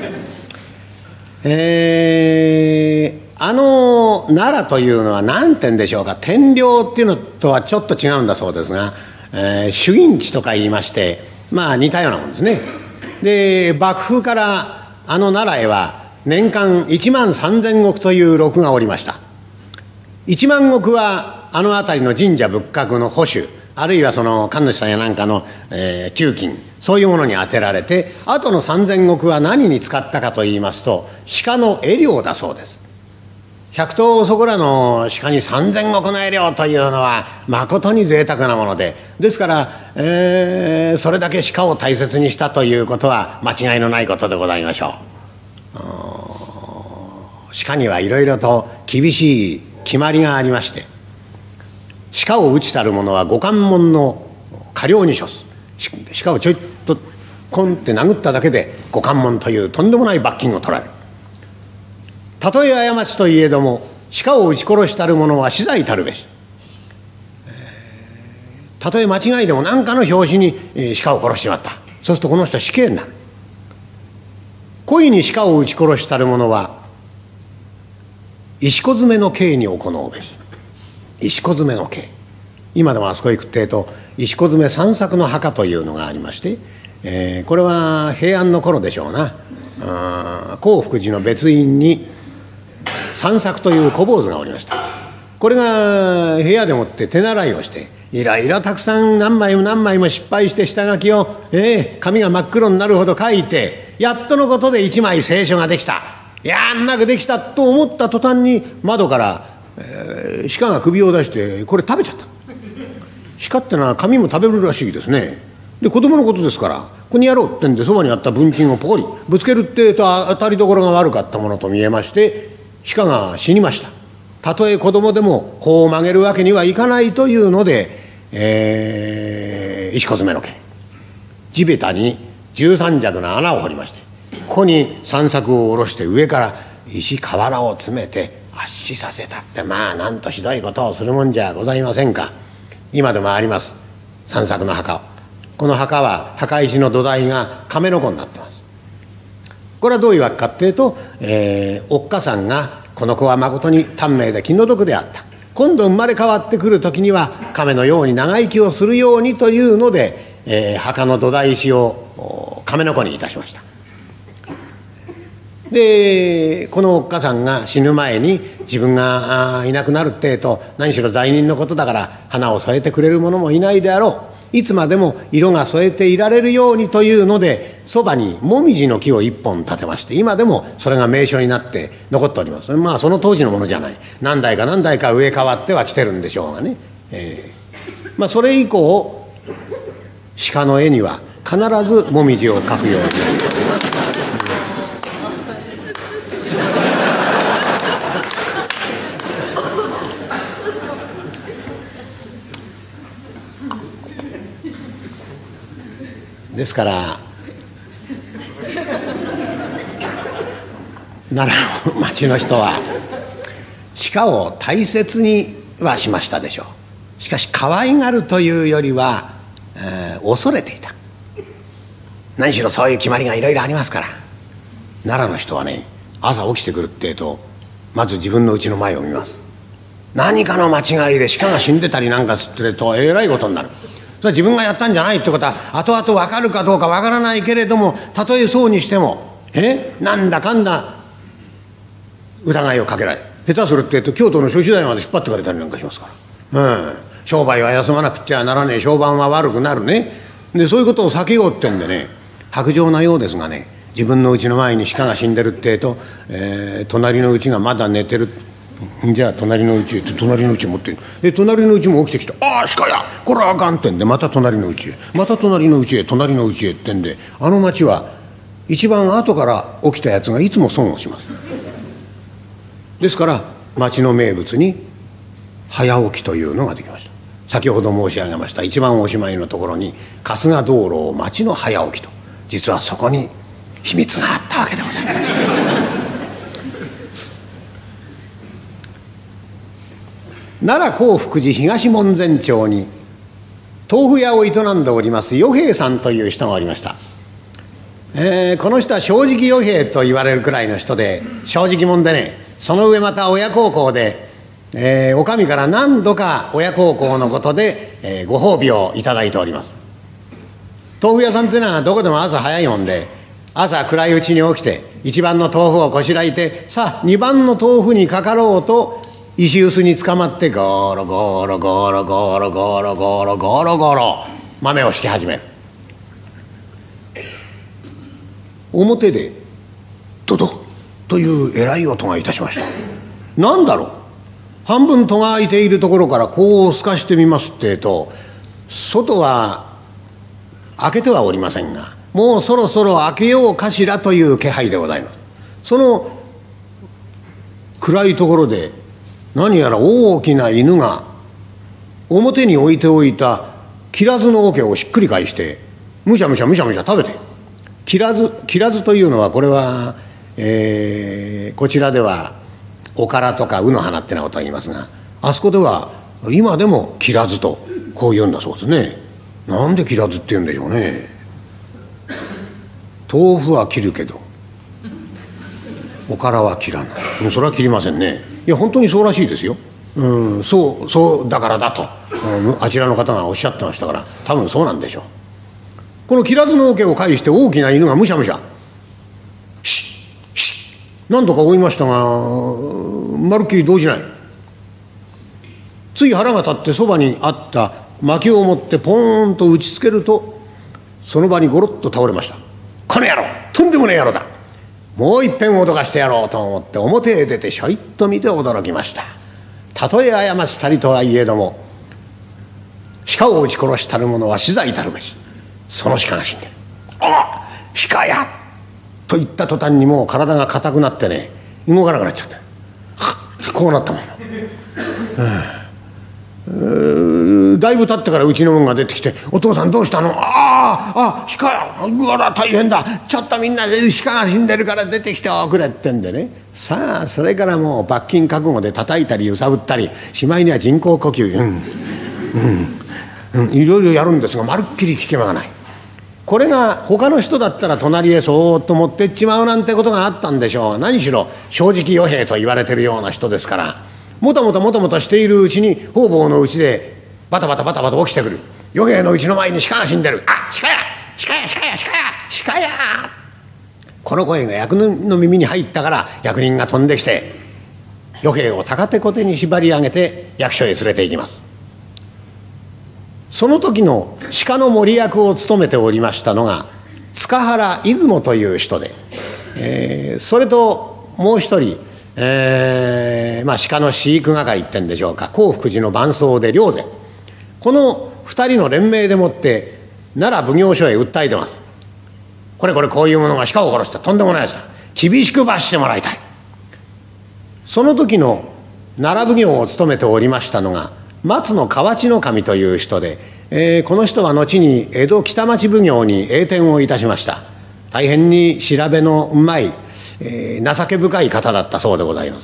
えー、あの奈良というのは何て言うんでしょうか、天領っていうのとはちょっと違うんだそうですが、えー、朱印地とか言いまして、まあ似たようなもんですね。で幕府からあの奈良へは年間いちまんさんぜんごくという禄がおりました。いちまんごくはあの辺りの神社仏閣の保守、あるいはその神主さんやなんかの、えー、給金、そういうものに充てられて、あとのさんぜんごくは何に使ったかといいますと、鹿の餌料だそうです。ひゃく頭そこらの鹿にさんぜんごくの餌料というのはまことに贅沢なもので、ですから、えー、それだけ鹿を大切にしたということは間違いのないことでございましょう。鹿にはいろいろと厳しい決まりがありまして、鹿を打ちたる者は五貫門の過料に処す。鹿をちょいとコンって殴っただけで五貫門というとんでもない罰金を取られる。たとえ過ちといえども鹿を撃ち殺したる者は死罪たるべし。たとえ間違いでも何かの拍子に鹿を殺しちまった。そうするとこの人は死刑になる。故意に鹿を撃ち殺したる者は石子詰めの刑に行うべし。石子詰めの刑。今でもあそこ行くってえと石子詰め三作の墓というのがありまして、えー、これは平安の頃でしょうな。興福寺の別院に三作という小坊主がおりました。これが部屋でもって手習いをしていろいろたくさん何枚も何枚も失敗して下書きを、えー、紙が真っ黒になるほど書いて、やっとのことで一枚聖書ができた。いやーうまくできたと思った途端に窓から、えー、鹿が首を出してこれ食べちゃった。鹿ってのは紙も食べるらしいですね。で子供のことですからここにやろうってんでそばにあった文鎮をポコリぶつけるってと当たりどころが悪かったものと見えまして、鹿が死にました。たとえ子供でもこう曲げるわけにはいかないというので、えー、石子詰めの剣、地べたに十三尺の穴を掘りまして、ここに三作を下ろして上から石瓦を詰めて圧死させたって、まあなんとひどいことをするもんじゃございませんか。今でもあります三作の墓。この墓は墓石の土台が亀の子になってます。これはどういうわけかっていうと、えー、おっかさんがこの子はまことに短命で気の毒であった。今度生まれ変わってくる時には亀のように長生きをするようにというので、えー、墓の土台石を亀の子にいたしました。でこのおっかさんが死ぬ前に自分がいなくなるってえと、何しろ罪人のことだから花を添えてくれる者もいないであろう。 いつまでも色が添えていられるようにというので、そばにもみじの木を一本立てまして、今でもそれが名所になって残っております。まあその当時のものじゃない、何代か何代か植え替わってはきてるんでしょうがね、えー、まあそれ以降鹿の絵には必ずもみじを描くようになった。ですから奈良の町の人は鹿を大切にはしましたでしょう。しかし可愛がるというよりは、えー、恐れていた。何しろそういう決まりがいろいろありますから。奈良の人はね、朝起きてくるってえとまず自分の家の前を見ます。何かの間違いで鹿が死んでたりなんかすってるとえらいことになる。それは自分がやったんじゃないってことは後々分かるかどうか分からないけれども、たとえそうにしてもえなんだかんだ疑いをかけられ、下手するって言うと京都の諸子大まで引っ張ってかれたりなんかしますから、うん、商売は休まなくっちゃならねえ、評判は悪くなるね。でそういうことを避けようってんでね、薄情なようですがね、自分の家の前に鹿が死んでるって言うと、えー、隣の家がまだ寝てる、じゃあ隣の家へって隣の家持ってる。で隣の家も起きてきて、ああ鹿やこれはあかんってんで、また隣の家へ、また隣の家へ隣の家へってんで、あの町は一番後から起きたやつがいつも損をします。ですから町の名物に早起きというのができました。先ほど申し上げました一番おしまいのところに春日道路町の早起きと、実はそこに秘密があったわけでございます。奈良興福寺東門前町に豆腐屋を営んでおります与兵衛さんという人がおりました。えー、この人は正直与兵衛と言われるくらいの人で、正直者でね、その上また親孝行で、えー、お上から何度か親孝行のことで、えー、ご褒美をいただいております。豆腐屋さんってのはどこでも朝早いもんで、朝暗いうちに起きて一番の豆腐をこしらえて、さあ二番の豆腐にかかろうと石臼につかまってゴロゴロゴロゴロゴロゴロゴロゴロ豆を敷き始める。表でドドッというえらい音がいたしました。何だろう。半分戸が開いているところからこう透かしてみますってえと、外は開けてはおりませんが、もうそろそろ開けようかしらという気配でございます。その暗いところで何やら大きな犬が表に置いておいた切らずの桶をひっくり返してむしゃむしゃむしゃむしゃ食べて、切らず切らずというのはこれは、えー、こちらではおからとか卯の花ってなことを言いますが、あそこでは今でも切らずとこう言うんだそうですね。なんで切らずって言うんでしょうね。豆腐は切るけどおからは切らない。それは切りませんね。いや本当にそうらしいですよ。うん、そうそうだからだと、うん、あちらの方がおっしゃってましたから、多分そうなんでしょう。この切らずの桶を介して大きな犬がむしゃむしゃシッシッ何とか追いましたが、まるっきり動じない。つい腹が立ってそばにあった薪を持ってポーンと打ちつけると、その場にゴロッと倒れました。この野郎、とんでもねえ野郎だ、もういっぺん脅かしてやろうと思って表へ出てひょいっと見て驚きました。たとえ過ちたりとはいえども、鹿を撃ち殺したる者は死罪たるべし。その鹿が死んでる。ああ鹿やと言った途端にもう体が硬くなってね、動かなくなっちゃった。こうなったもの、うん、だいぶ経ってからうちの者が出てきて、お父さんどうしたの。あああ鹿や、うわら大変だ、ちょっとみんなで鹿が死んでるから出てきておくれってんでね。さあそれからもう罰金覚悟で叩いたり揺さぶったり、しまいには人工呼吸、うんうんうん、いろいろやるんですが、まるっきり効き目がない。これが他の人だったら隣へそーっと持ってっちまうなんてことがあったんでしょう。何しろ正直与兵衛と言われてるような人ですから、もたもたもたもたしているうちに方々のうちでバタバタバタバタ起きてくる。与兵衛のうちの前に鹿が死んでる。あ鹿や鹿や鹿や鹿や鹿や。この声が役人の耳に入ったから、役人が飛んできて与兵衛を高手小手に縛り上げて役所へ連れて行きます。 その時の鹿の森役を務めておりましたのが塚原出雲という人で、えー、それともう一人、えーまあ、鹿の飼育係ってんでしょうか、興福寺の伴僧で良然、この二人の連名でもって奈良奉行所へ訴えてます。これこれこういうものが鹿を殺したとんでもないやつだ、厳しく罰してもらいたい。その時の奈良奉行を務めておりましたのが松野河内守という人で、えー、この人は後に江戸北町奉行に栄転をいたしました。大変に調べのうまい、えー、情け深い方だったそうでございます。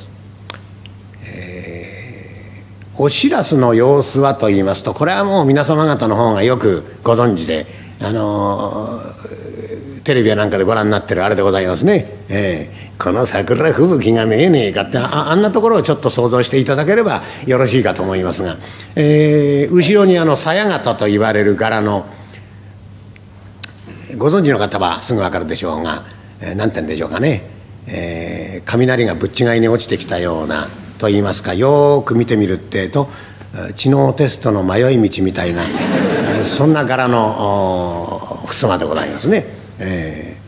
えー、お白洲の様子はと言いますと、これはもう皆様方の方がよくご存知で、あのー、テレビやなんかでご覧になってるあれでございますね。えーこの桜吹雪が見えねえかって あ, あんなところをちょっと想像していただければよろしいかと思いますが、えー、後ろにあの鞘型と言われる柄の、ご存知の方はすぐ分かるでしょうが、えー、なんて言うんでしょうかね、えー、雷がぶっちがいに落ちてきたようなと言いますか、よく見てみるってえと知能テストの迷い道みたいな、えー、そんな柄の襖でございますね。えー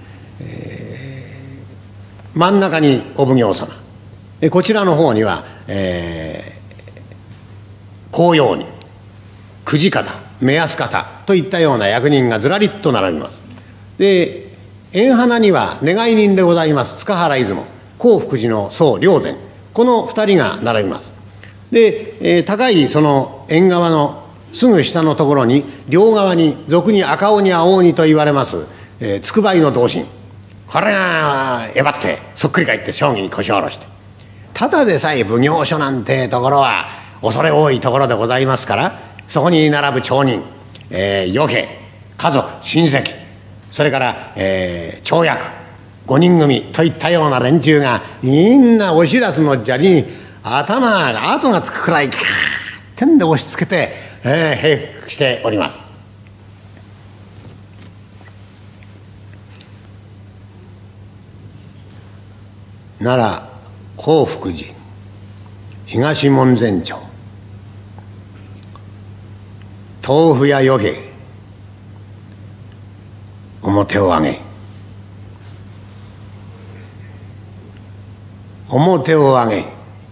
真ん中にお奉行様、こちらの方には、えー、公用人、くじ方、目安方といったような役人がずらりっと並びます。で縁花には願い人でございます塚原出雲、興福寺の僧良然、この二人が並びます。で、えー、高いその縁側のすぐ下のところに両側に俗に赤鬼青鬼と言われます、えー、つくばいの同心、これがえばってそっくり返って将棋に腰を下ろして、ただでさえ奉行所なんてところは恐れ多いところでございますから、そこに並ぶ町人、えー、余兵、家族、親戚、それから、えー、町役ごにん組といったような連中がみんなお白洲の砂利に頭が跡がつくくらいキャーってんで押し付けて、えー、平服しております。奈良興福寺東門前町、豆腐や余兵、表を上げ表を上げ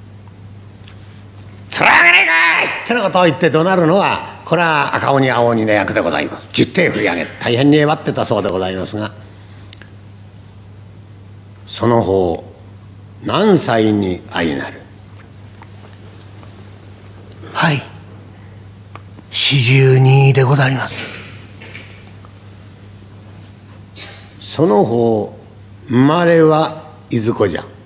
つら上げねえかいってなことを言って怒鳴るのは、これは赤鬼青鬼の役でございます。十手振り上げ大変にえばってたそうでございますが、その方何歳に相なる？ はい、四十二でございます。 その方生まれはいずこじゃ？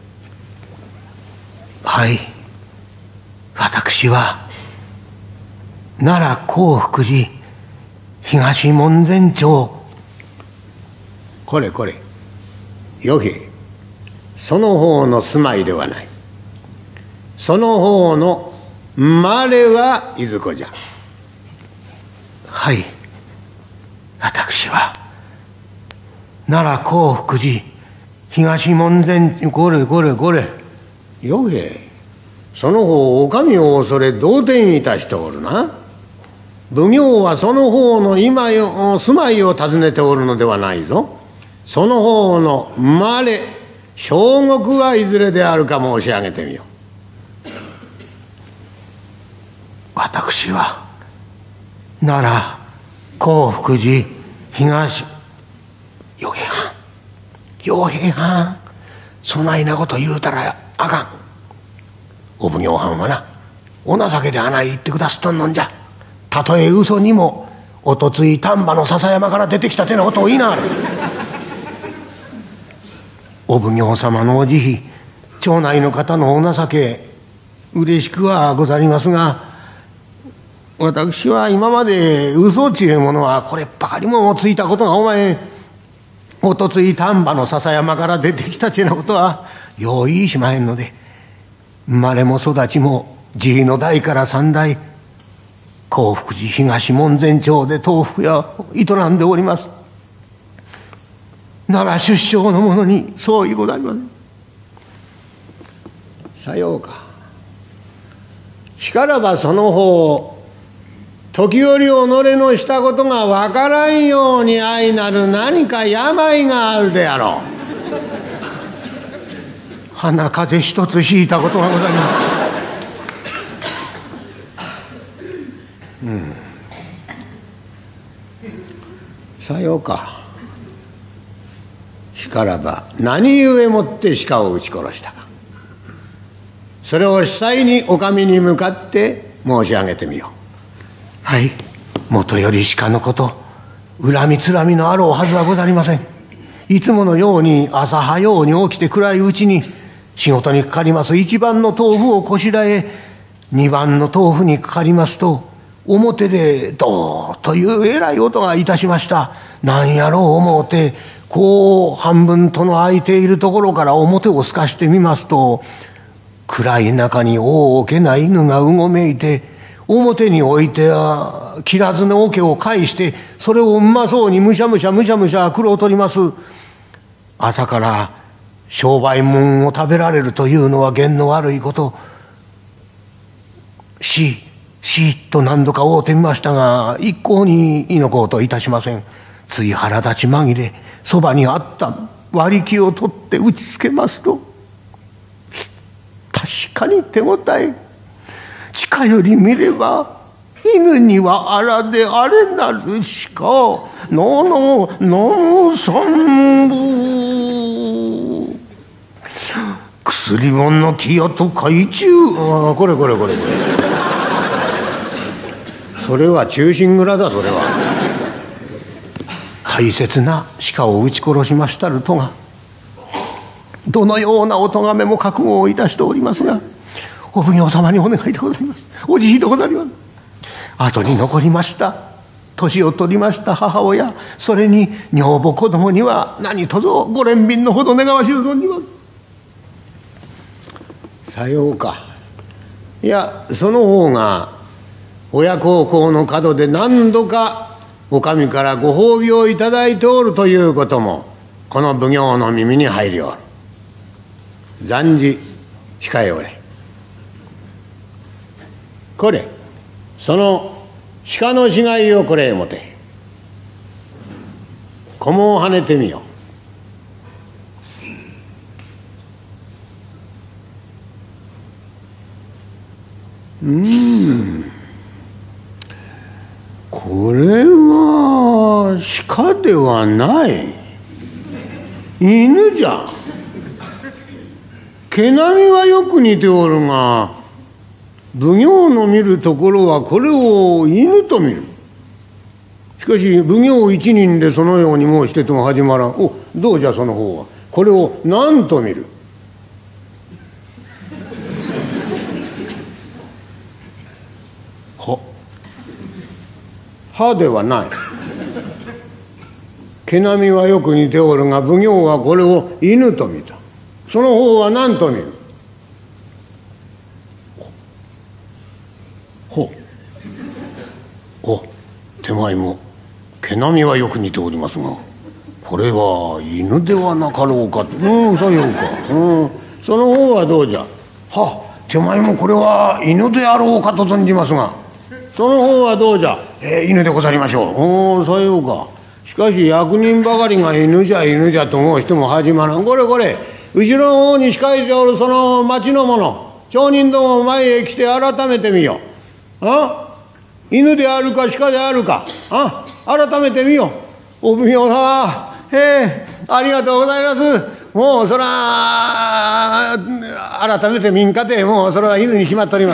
はい、私は奈良興福寺東門前町。 これこれ余兵、その方の住まいではない。その方の生まれはいずこじゃ？ はい、私は奈良興福寺東門前、これこれこれ余兵、その方お上を恐れ動転いたしておるな。奉行はその方の今よ住まいを訪ねておるのではないぞ。その方の生まれ小国はいずれであるか申し上げてみよう。 私は奈良興福寺東余兵藩余兵藩、そないなこと言うたらあかん。お奉行藩はな、お情けであない言ってくだすっとんのんじゃ。たとえ嘘にもおとつい丹波の笹山から出てきたてなことを言いなはる。お奉行様のお慈悲、町内の方のお情け嬉しくはござりますが、私は今まで嘘ちゅうものはこればかりもついたことがお前おとつい丹波の笹山から出てきたちゅうなことはよう言いしまへんので、生まれも育ちもじいの代から三代興福寺東門前町で豆腐屋を営んでおります。奈良出生の者に相違ございません。 さようか。しからばその方時折己のしたことがわからんように相なる何か病があるであろう。 鼻風邪一つひいたことがございます。 うん、さようか。しからば何故もって鹿を撃ち殺したか、それを司祭にお上に向かって申し上げてみよう。 はい、もとより鹿のこと、恨みつらみのあろうはずはござりません。いつものように朝早うに起きて暗いうちに仕事にかかります。一番の豆腐をこしらえ、二番の豆腐にかかりますと、表でドーというえらい音がいたしました。なんやろう思うて、こう半分戸の開いているところから表を透かしてみますと、暗い中に大きな犬がうごめいて、表に置いては切らずの桶を返して、それをうまそうにむしゃむしゃむしゃむしゃ黒を取ります。朝から商売物を食べられるというのは験の悪いこと。ししっと何度か会うてみましたが、一向に居残うといたしません。つい腹立ち紛れ、そばにあった割り木を取って打ちつけますと、確かに手応え。近より見れば犬にはあらであれなるしかのののさんぶ薬もの木屋と海中、 ああこれこれこれこれそれは忠臣蔵だ。それは大切な鹿を撃ち殺しましたるとが、どのようなお咎めも覚悟をいたしておりますが、お奉行様にお願いでございます。お慈悲でございます。後に残りました年を取りました母親、それに女房子供には何とぞご憐憫のほど願わしゅう存じます。 さようか。いや、その方が親孝行の門で何度かお上からご褒美をいただいておるということもこの奉行の耳に入りおる。暫時控えおれ。これその鹿の死骸をこれへ持て、菰を跳ねてみよう。うーん、これは鹿ではない、犬じゃ。毛並みはよく似ておるが、奉行の見るところはこれを犬と見る。しかし奉行一人でそのように申してとも始まらん。お、どうじゃその方はこれを何と見る。は歯ではない。毛並みはよく似ておるが奉行はこれを犬と見た。その方は何と見る。ほう、お、手前も毛並みはよく似ておりますが、これは犬ではなかろうかと。うん、さようか。うん、その方はどうじゃ。は、手前もこれは犬であろうかと存じますが、その方はどうじゃ。えー、犬でござりましょう。おお、さようか。しかし役人ばかりが犬じゃ犬じゃと申しても始まらん。これこれ後ろの方に控えておるその町の者、町人ども前へ来て改めてみよう。あ、犬であるか鹿であるか、あ、改めてみよう。お奉行様、へえ、ありがとうございます。もうそら改めて見んかて、もうそれは犬に決まっております。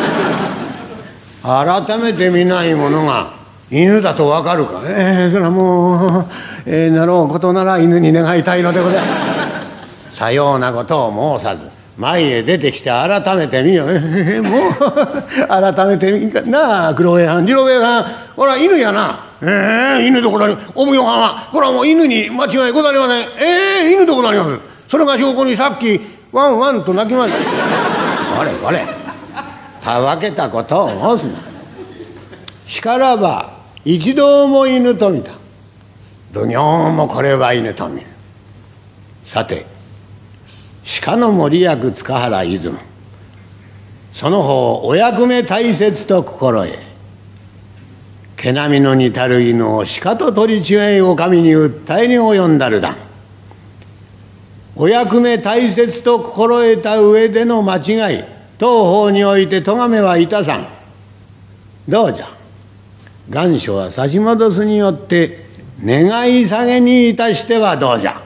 改めて見ないものが犬だとわかるか。ええ、それはもう、えー、なろうことなら犬に願いたいのでございます。さようなことを申さず前へ出てきて改めてみよう。えー、もう改めてみんかなあ。黒江藩次郎兵衛さん、これは犬やな。ええ、犬でござります。お奉行様、これはもう犬に間違いござりません。ええ、犬でござります。それが証拠にさっきワンワンと鳴きました。これこれたわけたことを申すな。しからば一度も犬と見た。奉行もこれは犬と見る。さて鹿の守役塚原出雲、その方お役目大切と心得、 毛並みの似たる犬を鹿と取り違いお上に訴えに及んだるだ。お役目大切と心得た上での間違い、当方において咎めはいたさん。どうじゃ、願書は差し戻すによって願い下げにいたしてはどうじゃ。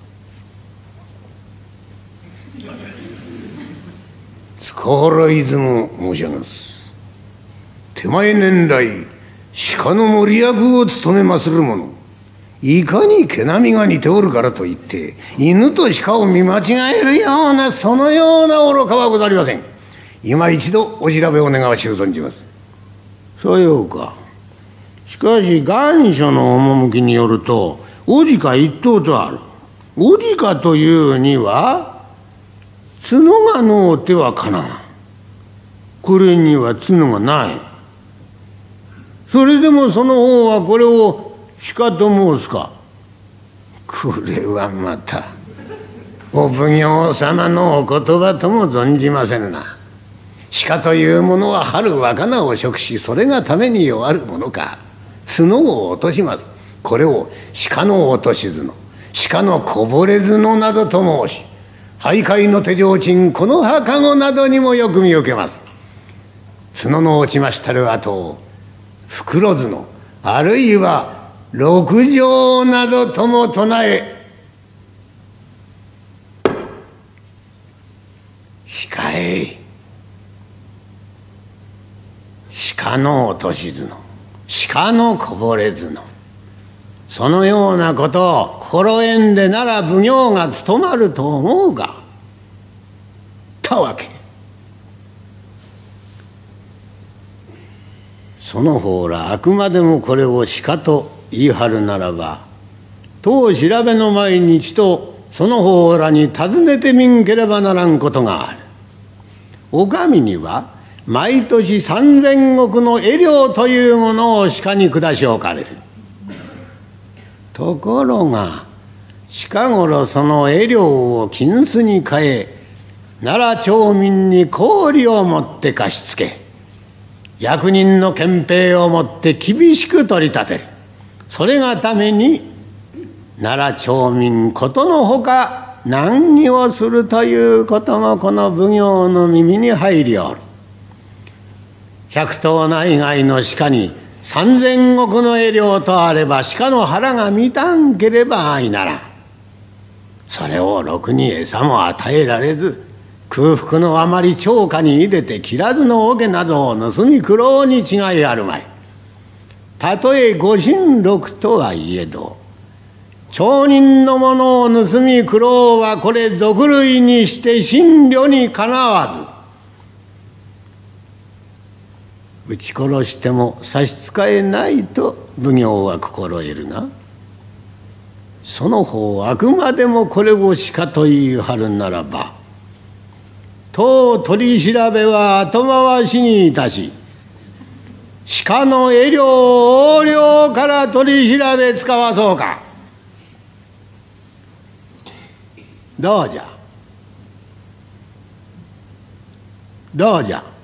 塚原出雲申し上げます。手前年来鹿の守役を務めまする者、いかに毛並みが似ておるからといって犬と鹿を見間違えるようなそのような愚かはござりません。今一度お調べを願わしゅう存じます。 そういうか。しかし願書の趣によるとお鹿一頭とある。お鹿というには角がのうてはかなわん。これには角がない。それでもその方はこれを鹿と申すか。 これはまたお奉行様のお言葉とも存じませぬな。鹿というものは春若菜を食し、それがために弱るものか。角を落とします。これを鹿の落とし角、鹿のこぼれ角などと申し、徘徊の手提灯、この葉籠などにもよく見受けます。角の落ちましたる後を袋角、あるいは六条などとも唱え、控え鹿の落とし角、鹿のこぼれ角、そのようなことを心得んでなら奉行が務まると思うが。たわけその方らあくまでもこれを鹿と言い張るならば、当調べの毎日とその方らに尋ねてみんければならんことがある。お上には毎年三千石の餌料というものを鹿に下し置かれる。ところが近頃その餌料を金子に変え、奈良町民に氷をもって貸し付け、役人の憲兵をもって厳しく取り立てる。それがために奈良町民ことのほか難儀をするということもこの奉行の耳に入りおる。百頭内外の鹿に三千石の餌料とあれば鹿の腹が満たんければ相ならん。それをろくに餌も与えられず、空腹のあまり超過に入れて切らずの桶などを盗み食ろうに違いあるまい。たとえご神禄とはいえど、町人のものを盗み食ろうはこれ俗類にして神慮にかなわず、撃ち殺しても差し支えないと奉行は心得るが、その方あくまでもこれを鹿と言い張るならば、当取り調べは後回しにいたし、鹿の餌料を横領から取り調べ使わそうか。どうじゃどうじゃ。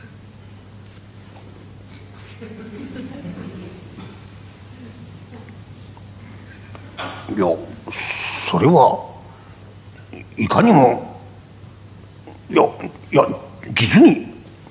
いや、それはいかにも、いやいや実に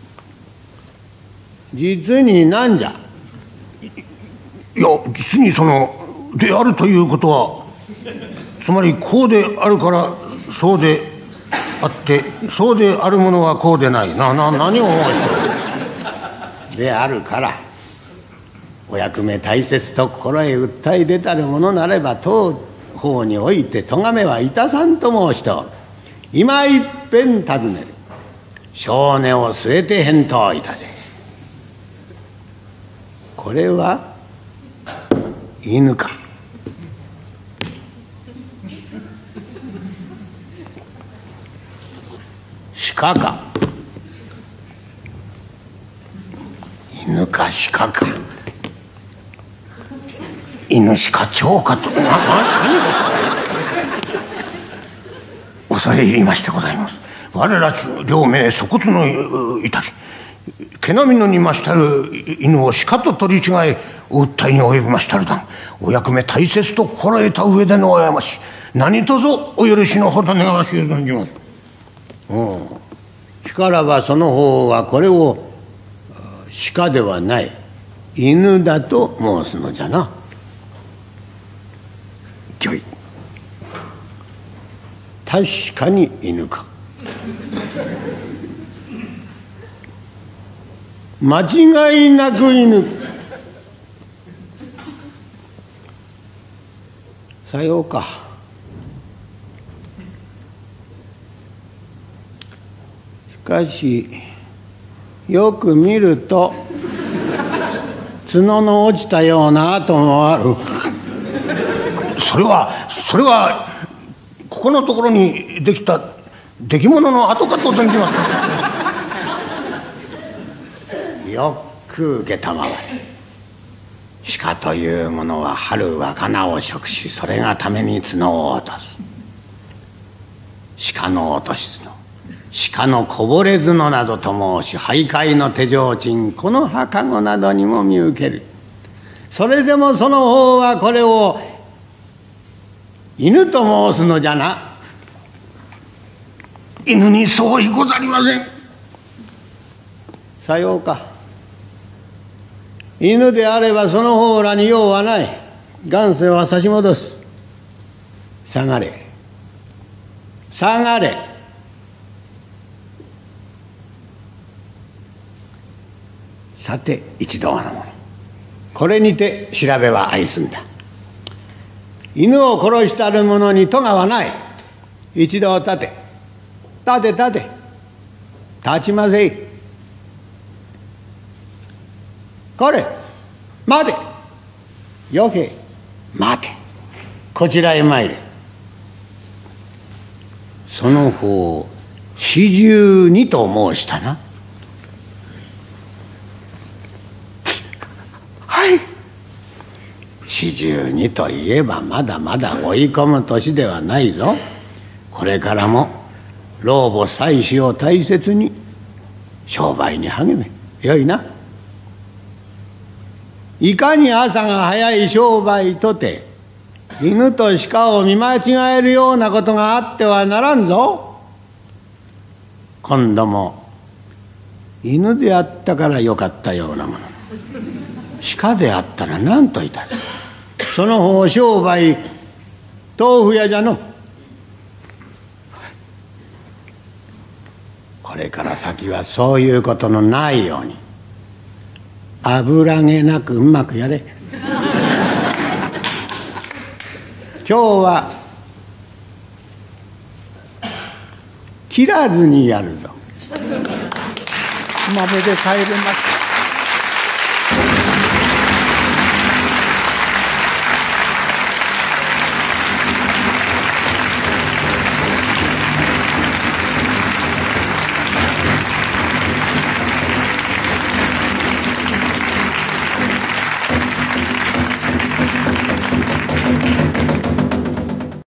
実に何じゃ。 いや実にそのであるということは、つまりこうであるからそうであって、そうであるものはこうでないな。な何を申してる。 であるからお役目大切と心へ訴え出たるものなれば当方において咎めはいたさんと申しておる。今いっぺん尋ねる。性根を据えて返答いたせ。これは犬か鹿か。 犬か鹿か。犬鹿鳥かとな、な、何恐れ入りましてございます。我ら両名粗骨のいたし、 毛並みの似ましたる犬を鹿と取り違え訴えに及びましたるだ。お役目大切と心得た上での過ち、何卒お許しのほど願わしゅう存じます。 おう、しからばその方はこれを鹿ではない犬だと申すのじゃな。 御意。 確かに犬か。間違いなく犬。さようか。しかしよく見ると角の落ちたような跡もある。 それはそれはここのところにできた出来物の跡かと存じます。 よく受けたまわれ。鹿というものは春若を食し、それがために角を落とす。鹿の落とし角、鹿のこぼれ角などと申し、徘徊の手提灯、この墓子などにも見受ける。それでもその方はこれを犬と申すのじゃな。 犬に相違ござりません。 さようか。犬であればその方らに用はない。元世は差し戻す。下がれ下がれ。さて一同の者、これにて調べは相済んだ。犬を殺したる者に咎はない。一同立て立て立て立ちませい。これ待て。よけ待て。こちらへ参れ。その方四十二と申したな。 はい。 四十二といえばまだまだ追い込む年ではないぞ。これからも老母妻子を大切に商売に励め。よいな。いかに朝が早い商売とて犬と鹿を見間違えるようなことがあってはならんぞ。今度も犬であったからよかったようなもの、鹿であったら何といた。その方商売豆腐屋じゃの。これから先はそういうことのないように油げなくうまくやれ。今日は切らずにやるぞ。 鍋で帰れます。